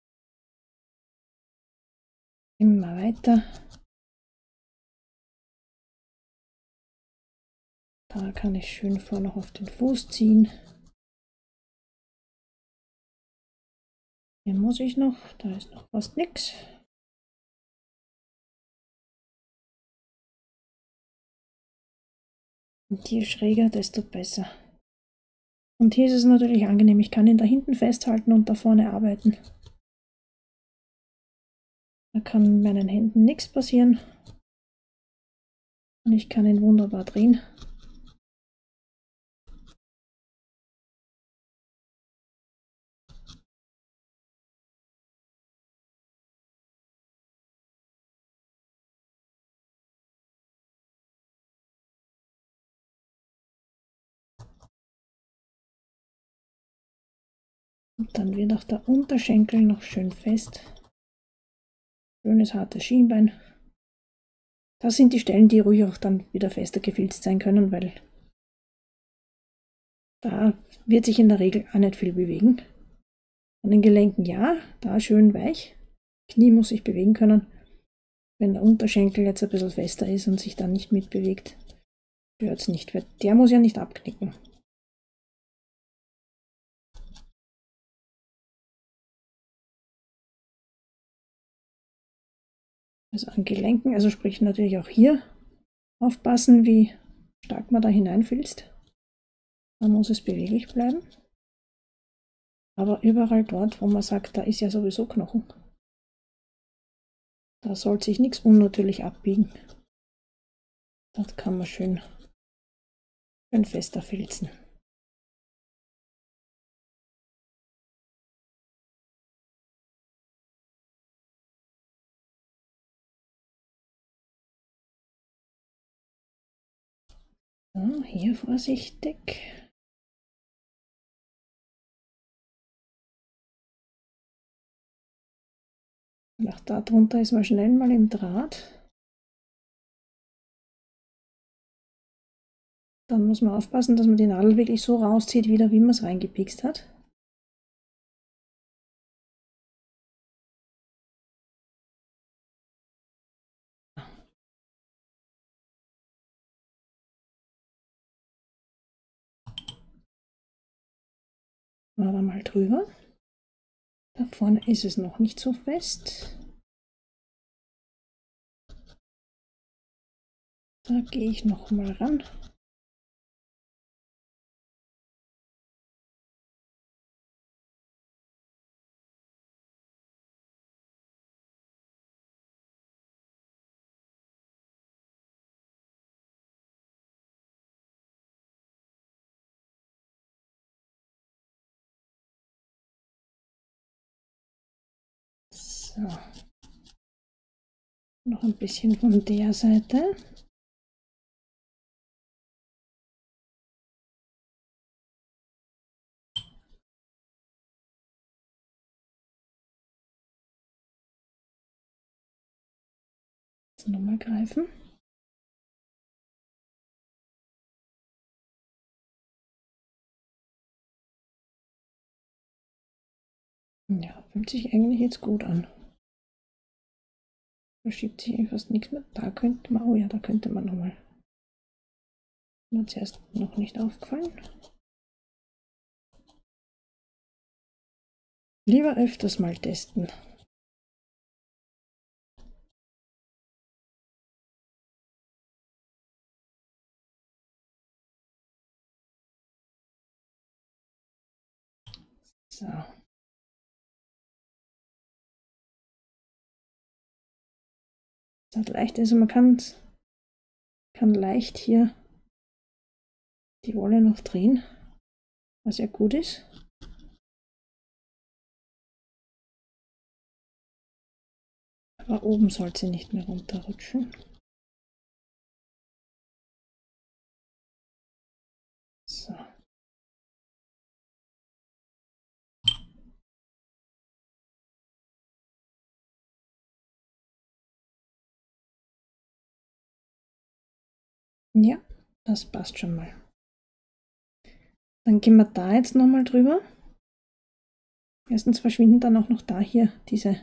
Immer weiter. Da kann ich schön vor noch auf den Fuß ziehen. Hier muss ich noch, da ist noch fast nichts. Und je schräger, desto besser. Und hier ist es natürlich angenehm, ich kann ihn da hinten festhalten und da vorne arbeiten. Da kann meinen Händen nichts passieren. Und ich kann ihn wunderbar drehen. Und dann wird auch der Unterschenkel noch schön fest. Schönes hartes Schienbein. Das sind die Stellen, die ruhig auch dann wieder fester gefilzt sein können, weil da wird sich in der Regel auch nicht viel bewegen. An den Gelenken ja, da schön weich. Knie muss sich bewegen können. Wenn der Unterschenkel jetzt ein bisschen fester ist und sich dann nicht mitbewegt, stört es nicht, weil der muss ja nicht abknicken. Also an Gelenken, also sprich natürlich auch hier aufpassen, wie stark man da hineinfilzt. Da muss es beweglich bleiben. Aber überall dort, wo man sagt, da ist ja sowieso Knochen, da soll sich nichts unnatürlich abbiegen. Das kann man schön fester filzen. So, hier vorsichtig. Und auch da drunter ist man schnell mal im Draht. Dann muss man aufpassen, dass man die Nadel wirklich so rauszieht, wieder wie man es reingepikst hat. Aber mal drüber. Da vorne ist es noch nicht so fest. Da gehe ich noch mal ran. So. Noch ein bisschen von der Seite. Jetzt nochmal greifen. Ja, fühlt sich eigentlich jetzt gut an. Da schiebt sich fast nichts mehr. Da könnte man, oh ja, da könnte man nochmal. Mir hat zuerst noch nicht aufgefallen. Lieber öfters mal testen. So. Das hat leicht, also man kann leicht hier die Wolle noch drehen, was ja gut ist. Aber oben soll sie nicht mehr runterrutschen. So. Ja, das passt schon mal. Dann gehen wir da jetzt nochmal drüber. Erstens verschwinden dann auch noch da hier diese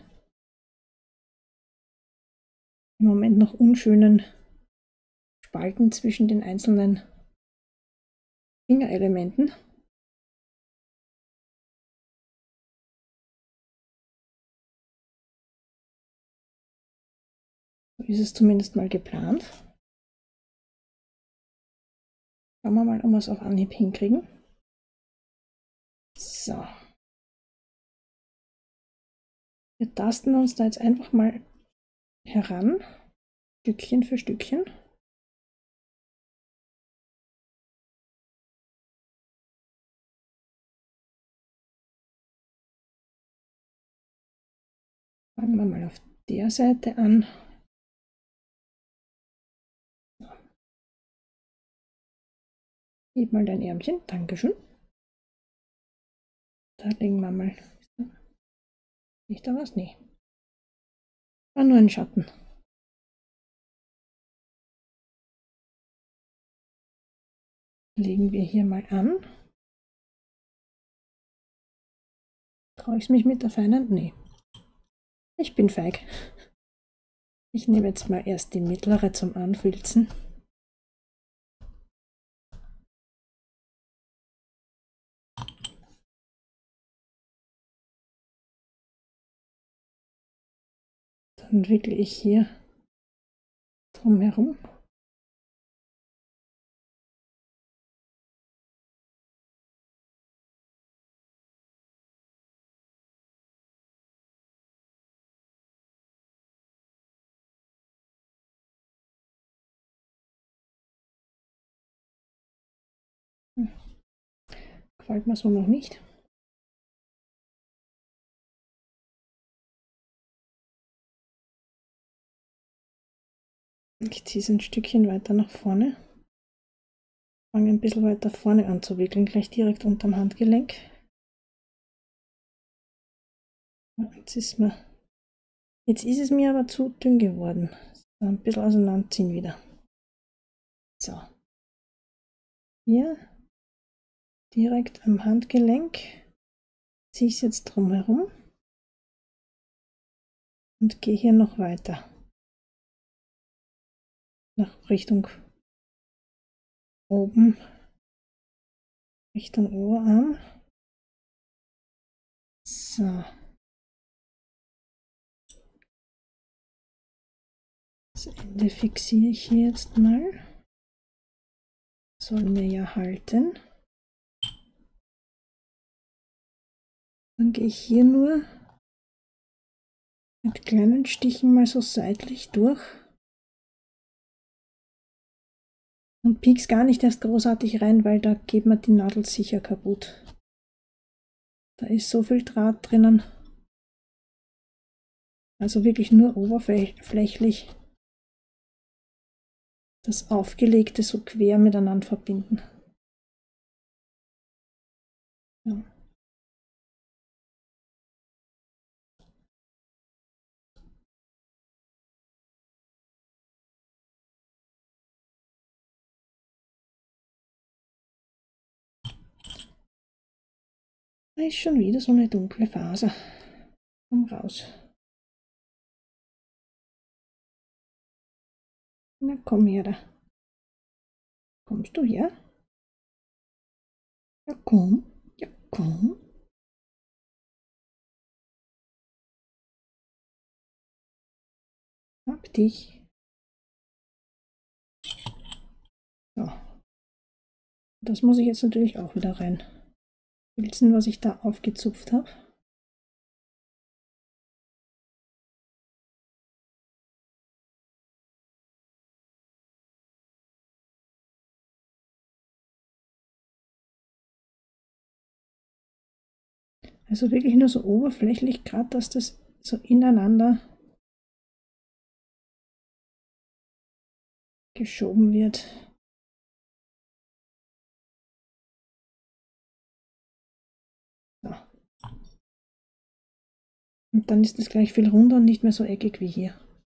im Moment noch unschönen Spalten zwischen den einzelnen Fingerelementen. So ist es zumindest mal geplant. Schauen wir mal, ob wir es auf Anhieb hinkriegen. So. Wir tasten uns da jetzt einfach mal heran, Stückchen für Stückchen. Fangen wir mal auf der Seite an. Gib mal dein Ärmchen, Dankeschön. Da legen wir mal. Nicht da was? Nee. War nur ein Schatten. Legen wir hier mal an. Traue ich es mich mit der feinen? Nee. Ich bin feig. Ich nehme jetzt mal erst die mittlere zum Anfilzen. Dann wickle ich hier drumherum. Gefällt mir so noch nicht. Ich ziehe es ein Stückchen weiter nach vorne. Fange ein bisschen weiter vorne an zu wickeln, gleich direkt unterm Handgelenk. Jetzt ist es mir aber zu dünn geworden. So, ein bisschen auseinanderziehen wieder. So. Hier direkt am Handgelenk ziehe ich es jetzt drumherum und gehe hier noch weiter nach Richtung oben, Richtung Oberarm. So. Das Ende fixiere ich hier jetzt mal. Soll mir ja halten. Dann gehe ich hier nur mit kleinen Stichen mal so seitlich durch und piek's gar nicht erst großartig rein, weil da geht mir die Nadel sicher kaputt. Da ist so viel Draht drinnen. Also wirklich nur oberflächlich das Aufgelegte so quer miteinander verbinden. Ja. Da ist schon wieder so eine dunkle Faser. Komm raus. Na komm her da. Kommst du her? Ja komm. Ja komm. Hab dich. So. Das muss ich jetzt natürlich auch wieder rein filzen, was ich da aufgezupft habe. Also wirklich nur so oberflächlich, gerade dass das so ineinander geschoben wird. So. Und dann ist es gleich viel runder und nicht mehr so eckig wie hier.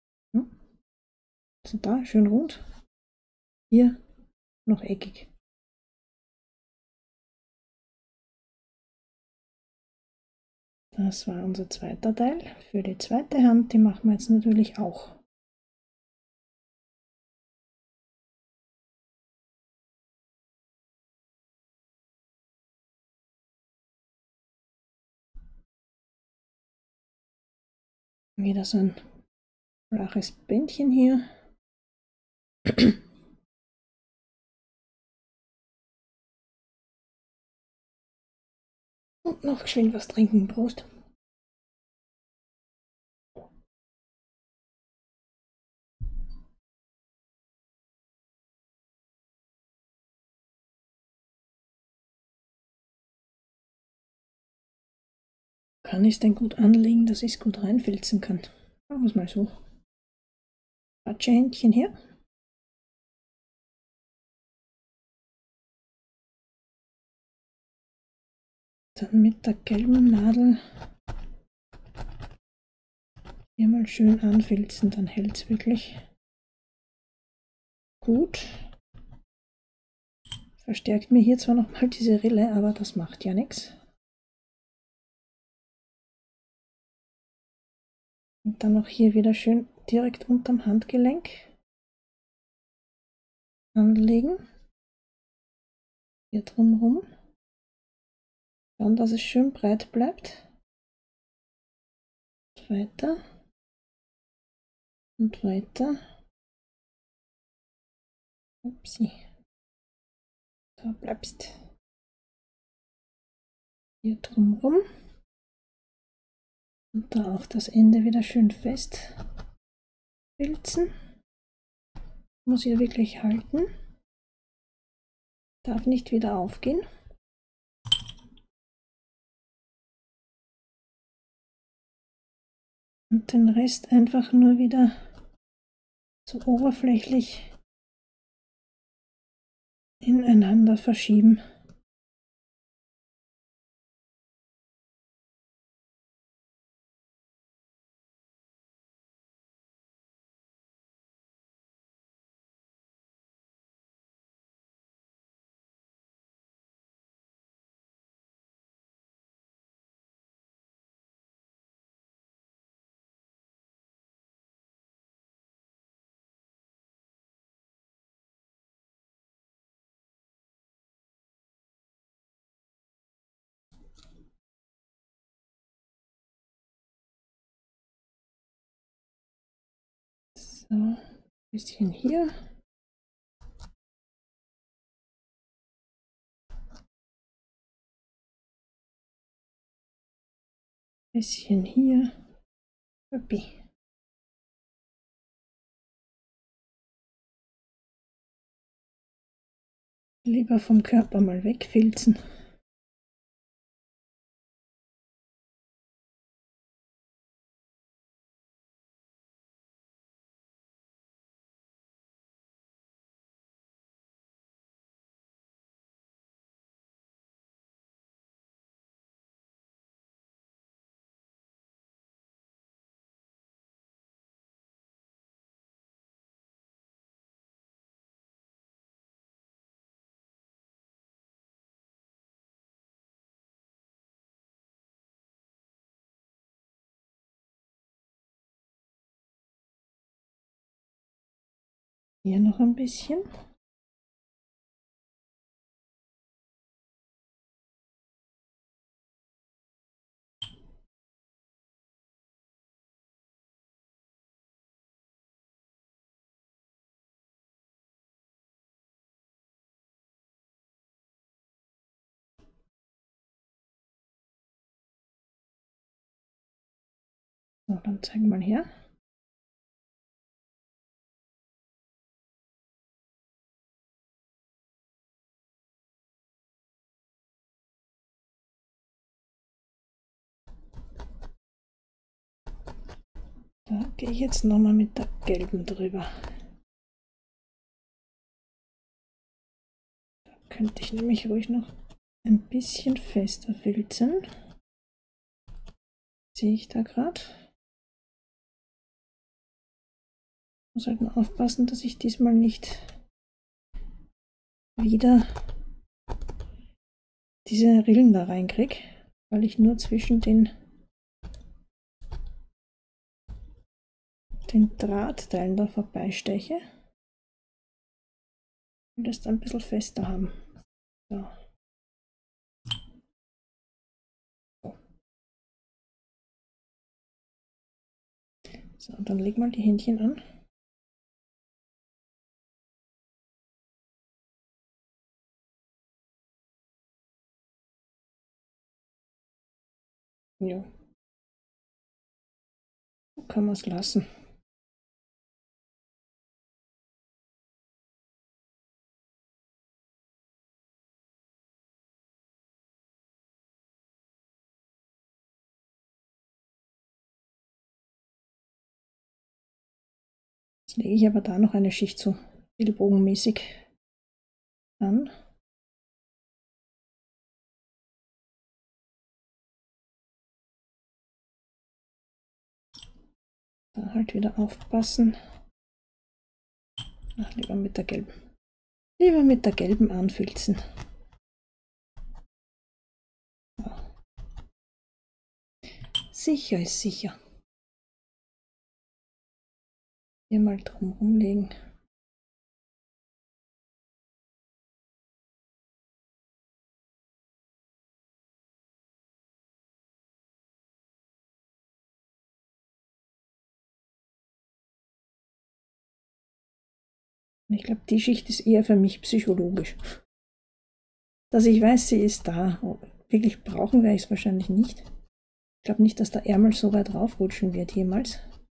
Also da schön rund, hier noch eckig. Das war unser zweiter Teil. Für die zweite Hand, die machen wir jetzt natürlich auch. Wieder so ein flaches Bändchen hier. Und noch geschwind was trinken. Prost. Kann ich es denn gut anlegen, dass ich es gut reinfilzen kann? Machen wir es mal so. Händchen hier. Dann mit der gelben Nadel hier mal schön anfilzen, dann hält es wirklich gut. Verstärkt mir hier zwar nochmal diese Rille, aber das macht ja nichts. Und dann noch hier wieder schön direkt unterm Handgelenk anlegen. Hier drumherum. Schauen, dass es schön breit bleibt. Und weiter. Und weiter. Upsi. Da bleibst. Hier drumherum. Und da auch das Ende wieder schön fest filzen. Muss hier wirklich halten. Darf nicht wieder aufgehen. Und den Rest einfach nur wieder so oberflächlich ineinander verschieben. So, ein bisschen hier. Bisschen hier. Uppi. Lieber vom Körper mal wegfilzen. Hier noch ein bisschen. So, dann zeig mal her. Da gehe ich jetzt nochmal mit der gelben drüber. Da könnte ich nämlich ruhig noch ein bisschen fester filzen. Sehe ich da gerade. Muss halt nur aufpassen, dass ich diesmal nicht wieder diese Rillen da reinkriege, weil ich nur zwischen den Drahtteilen da vorbeisteche. Und das dann ein bisschen fester haben. So. So, dann leg mal die Händchen an. Ja. So kann man es lassen. Jetzt lege ich aber da noch eine Schicht so ellbogenmäßig an. Da halt wieder aufpassen. Ach, lieber mit der gelben. Lieber mit der gelben anfilzen. So. Sicher ist sicher. Hier mal drum rumlegen. Ich glaube, die Schicht ist eher für mich psychologisch. Dass ich weiß, sie ist da. Wirklich brauchen wir es wahrscheinlich nicht. Ich glaube nicht, dass der Ärmel so weit raufrutschen wird jemals.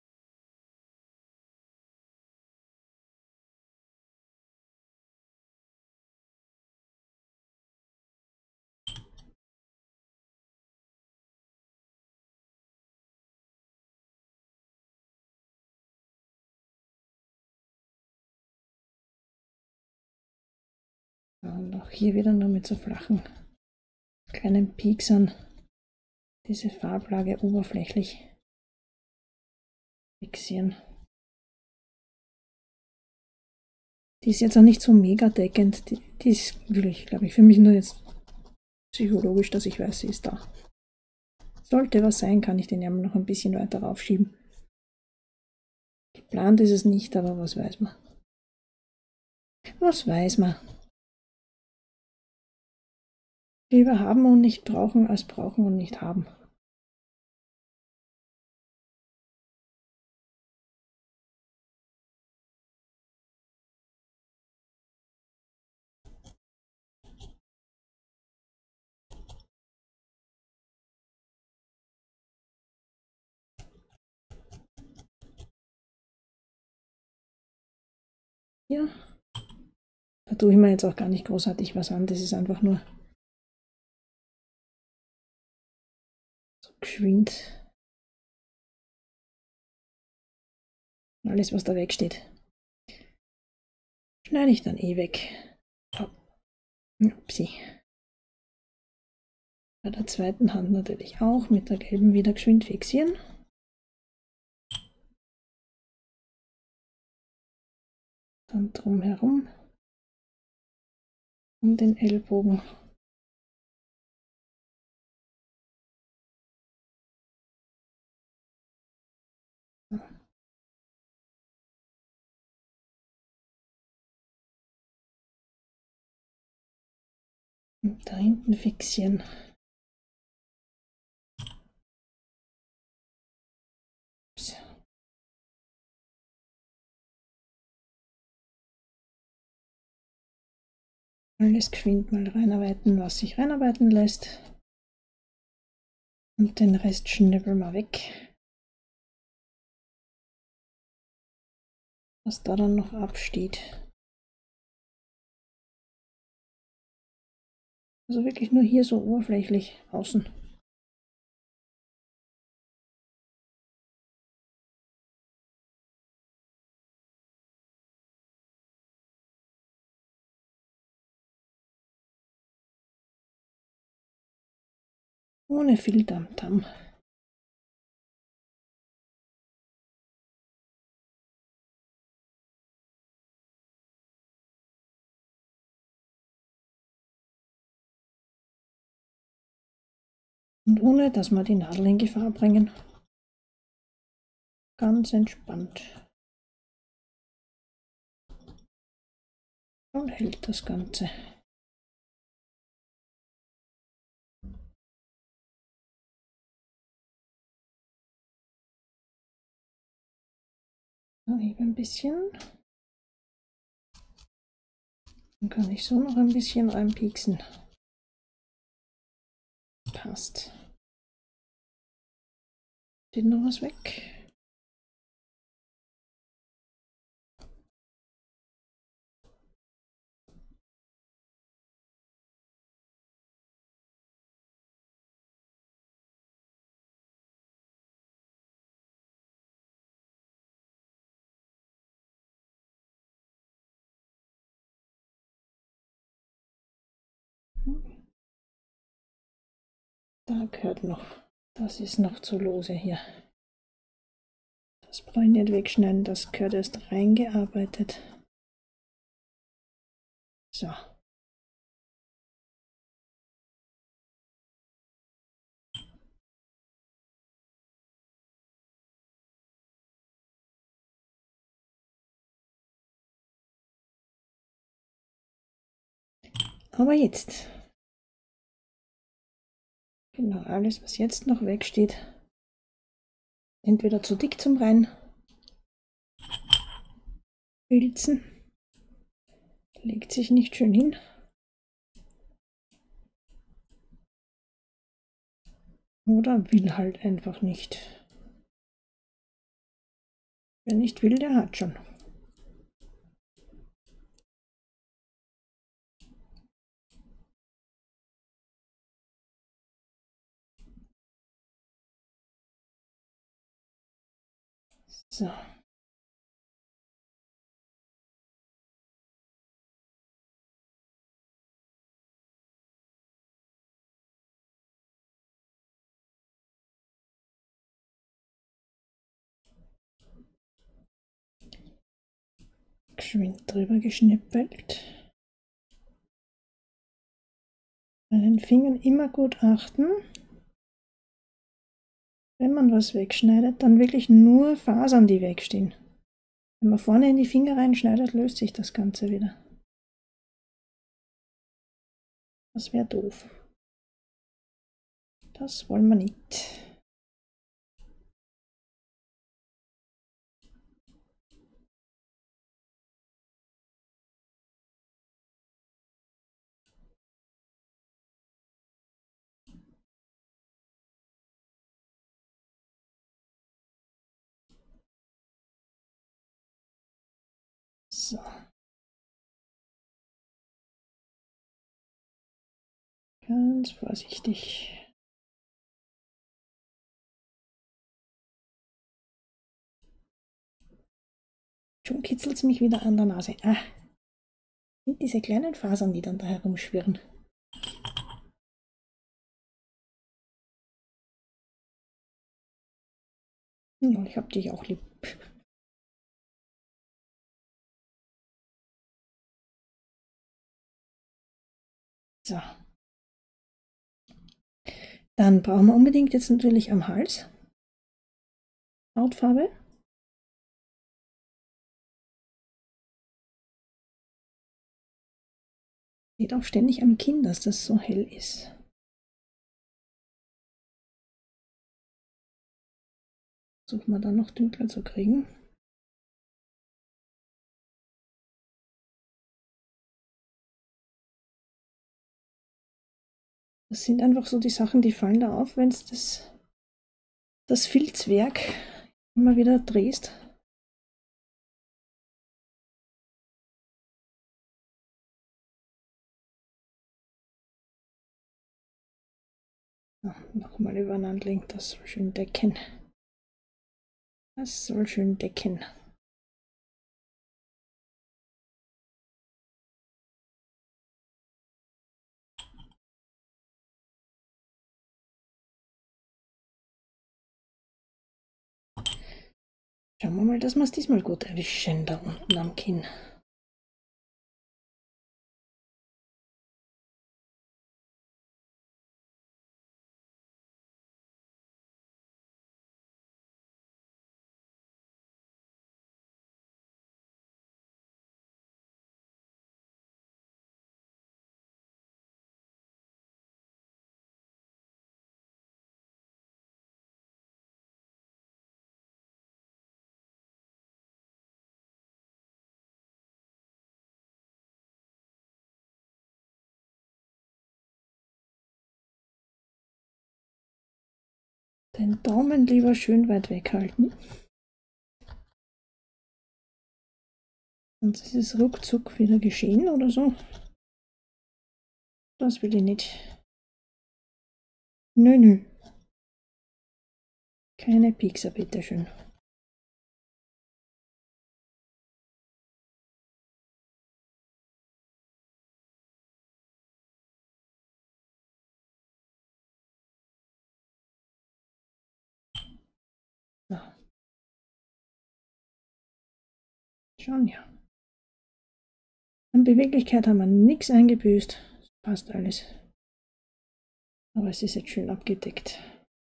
Und auch hier wieder nur mit so flachen kleinen Pieksern diese Farblage oberflächlich fixieren. Die ist jetzt auch nicht so mega deckend. Die ist wirklich, glaube ich, für mich nur jetzt psychologisch, dass ich weiß, sie ist da. Sollte was sein, kann ich den Ärmel noch ein bisschen weiter raufschieben. Geplant ist es nicht, aber was weiß man. Was weiß man. Lieber haben und nicht brauchen, als brauchen und nicht haben. Ja, da tue ich mir jetzt auch gar nicht großartig was an. Das ist einfach nur so geschwind. Alles, was da wegsteht, schneide ich dann eh weg. Upsi. Bei der zweiten Hand natürlich auch mit der gelben wieder geschwind fixieren. Dann drumherum um den Ellbogen. Und da hinten fixieren. Ups. Alles geschwind mal reinarbeiten, was sich reinarbeiten lässt. Und den Rest schnippeln wir weg. Was da dann noch absteht. Also wirklich nur hier so oberflächlich außen. Ohne viel Tamtam. Und ohne, dass wir die Nadel in Gefahr bringen. Ganz entspannt. Und hält das Ganze. Eben ein bisschen. Dann kann ich so noch ein bisschen reinpieksen. Passt. Steht noch was weg? Da gehört noch. Das ist noch zu lose hier. Das brauche ich nicht wegschneiden, das gehört erst reingearbeitet. So. Aber jetzt. Genau, alles, was jetzt noch wegsteht, entweder zu dick zum Reinfilzen, legt sich nicht schön hin, oder will halt einfach nicht. Wer nicht will, der hat schon. So. Geschwind drüber geschnippelt. Bei den Fingern immer gut achten. Wenn man was wegschneidet, dann wirklich nur Fasern, die wegstehen. Wenn man vorne in die Finger reinschneidet, löst sich das Ganze wieder. Das wäre doof. Das wollen wir nicht. So. Ganz vorsichtig. Schon kitzelt es mich wieder an der Nase. Ah, sind diese kleinen Fasern, die dann da herumschwirren. Ja, ich hab dich auch lieb. So. Dann brauchen wir unbedingt jetzt natürlich am Hals Hautfarbe. Steht auch ständig am Kinn, dass das so hell ist. Versuchen wir dann noch dunkler zu kriegen. Das sind einfach so die Sachen, die fallen da auf, wenn es das Filzwerk immer wieder drehst. Nochmal übereinander legen, das soll schön decken. Das soll schön decken. Schauen wir mal, dass wir es diesmal gut erwischen, da unten am Kinn. Den Daumen lieber schön weit weghalten. Sonst ist es ruckzuck wieder geschehen oder so. Das will ich nicht. Nö, nö. Keine Piekser, bitteschön. So. Schon ja. An Beweglichkeit haben wir nichts eingebüßt. Das passt alles. Aber es ist jetzt schön abgedeckt.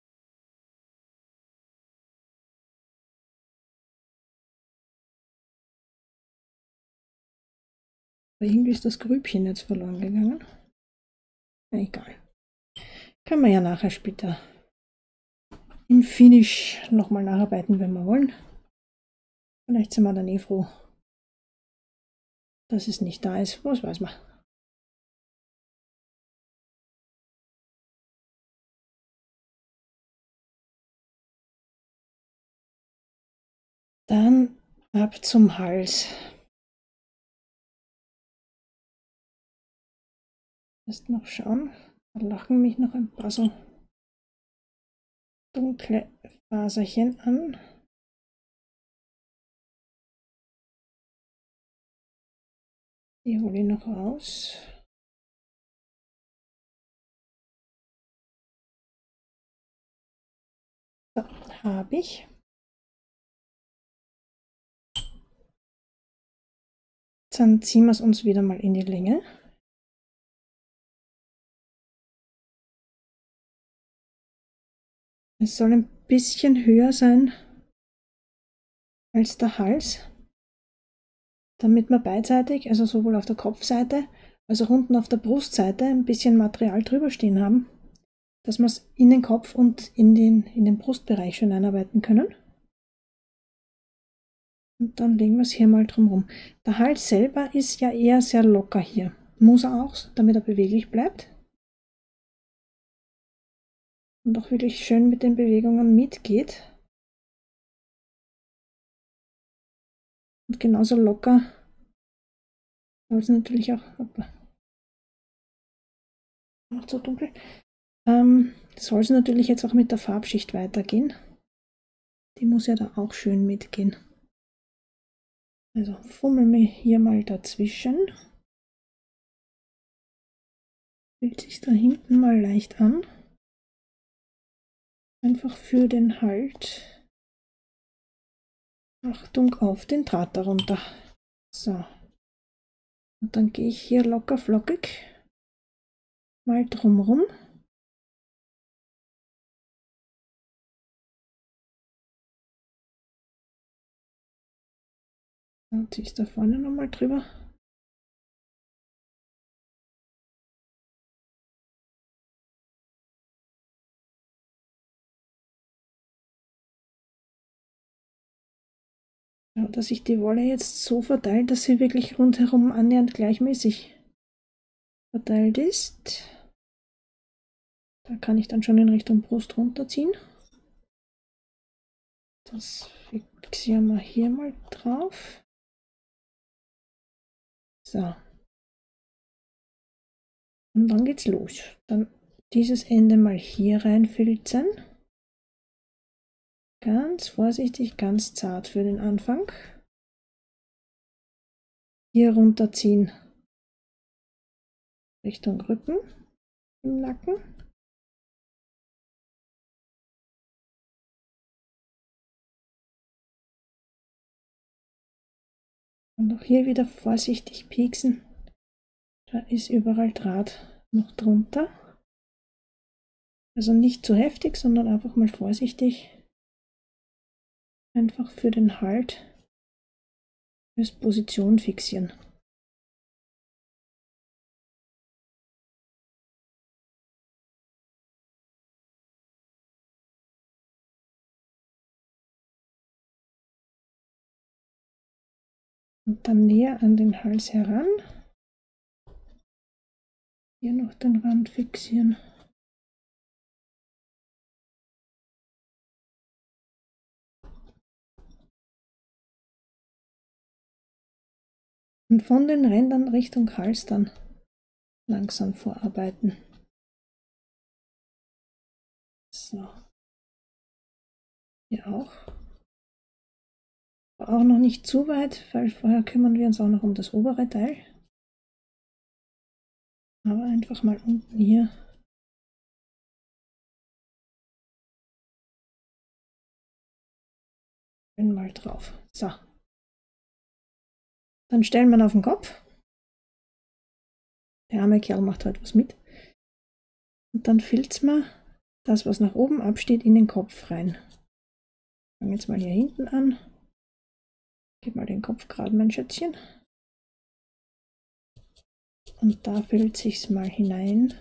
Aber irgendwie ist das Grübchen jetzt verloren gegangen. Egal. Kann man ja nachher später im Finish nochmal nacharbeiten, wenn wir wollen. Vielleicht sind wir dann eh froh, dass es nicht da ist. Was weiß man. Dann ab zum Hals. Erst noch schauen. Da lachen mich noch ein paar so dunkle Faserchen an. Die hole ich noch raus. So, habe ich. Dann ziehen wir es uns wieder mal in die Länge. Es soll ein bisschen höher sein als der Hals, damit wir beidseitig, also sowohl auf der Kopfseite als auch unten auf der Brustseite, ein bisschen Material drüber stehen haben, dass wir es in den Kopf und in den Brustbereich schon einarbeiten können. Und dann legen wir es hier mal drumherum. Der Hals selber ist ja eher sehr locker hier. Muss er auch, damit er beweglich bleibt. Und auch wirklich schön mit den Bewegungen mitgeht. Und genauso locker soll es natürlich auch... Noch zu dunkel. Soll es natürlich jetzt auch mit der Farbschicht weitergehen. Die muss ja da auch schön mitgehen. Also fummeln wir hier mal dazwischen. Fühlt sich da hinten mal leicht an. Einfach für den Halt. Achtung auf den Draht darunter. So. Und dann gehe ich hier locker flockig mal drumrum. Dann ziehe ich da vorne nochmal drüber. Ja, dass sich die Wolle jetzt so verteilt, dass sie wirklich rundherum annähernd gleichmäßig verteilt ist. Da kann ich dann schon in Richtung Brust runterziehen. Das fixieren wir hier mal drauf. So. Und dann geht's los. Dann dieses Ende mal hier reinfilzen. Ganz vorsichtig, ganz zart für den Anfang. Hier runterziehen Richtung Rücken im Nacken. Und auch hier wieder vorsichtig pieksen. Da ist überall Draht noch drunter. Also nicht zu heftig, sondern einfach mal vorsichtig. Einfach für den Halt, fürs Position fixieren. Und dann näher an den Hals heran. Hier noch den Rand fixieren. Und von den Rändern Richtung Hals dann langsam vorarbeiten. So. Hier auch. Auch noch nicht zu weit, weil vorher kümmern wir uns auch noch um das obere Teil. Aber einfach mal unten hier. Mal drauf. So. Dann stellen wir ihn auf den Kopf. Der arme Kerl macht halt was mit. Und dann filzen wir das, was nach oben absteht, in den Kopf rein. Fangen jetzt mal hier hinten an. Gib mal den Kopf gerade, mein Schätzchen. Und da filze ich es mal hinein.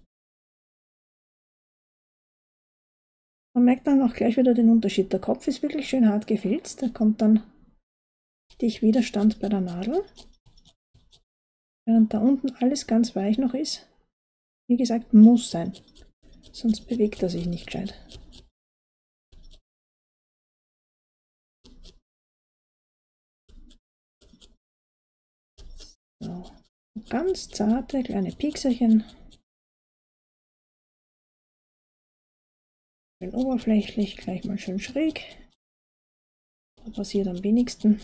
Man merkt dann auch gleich wieder den Unterschied. Der Kopf ist wirklich schön hart gefilzt. Da kommt dann richtig Widerstand bei der Nadel. Während da unten alles ganz weich noch ist. Wie gesagt, muss sein. Sonst bewegt er sich nicht gescheit. So. Ganz zarte kleine Piekserchen. Schön oberflächlich, gleich mal schön schräg. Da passiert am wenigsten.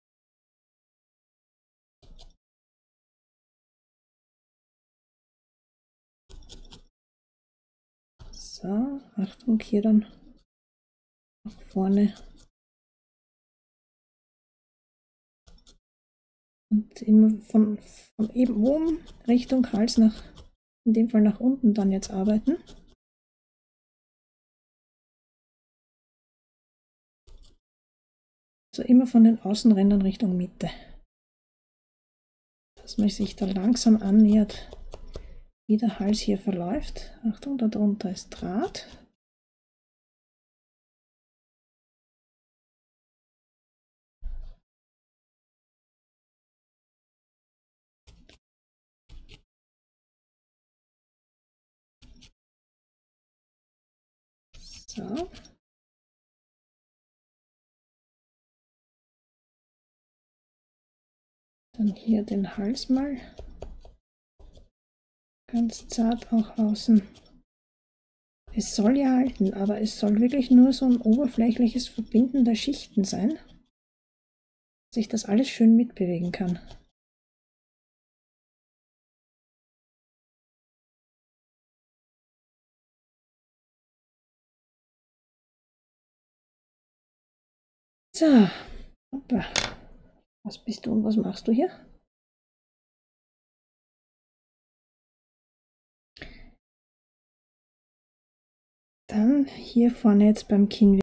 So, Achtung, hier dann nach vorne. Und immer von eben oben Richtung Hals nach, in dem Fall nach unten dann jetzt arbeiten. So immer von den Außenrändern Richtung Mitte. Dass man sich da langsam annähert, wie der Hals hier verläuft. Achtung, darunter ist Draht. So. Dann hier den Hals mal ganz zart auch außen. Es soll ja halten, aber es soll wirklich nur so ein oberflächliches Verbinden der Schichten sein, dass ich das alles schön mitbewegen kann. So, hoppla. Was bist du und was machst du hier? Dann hier vorne jetzt beim Kinn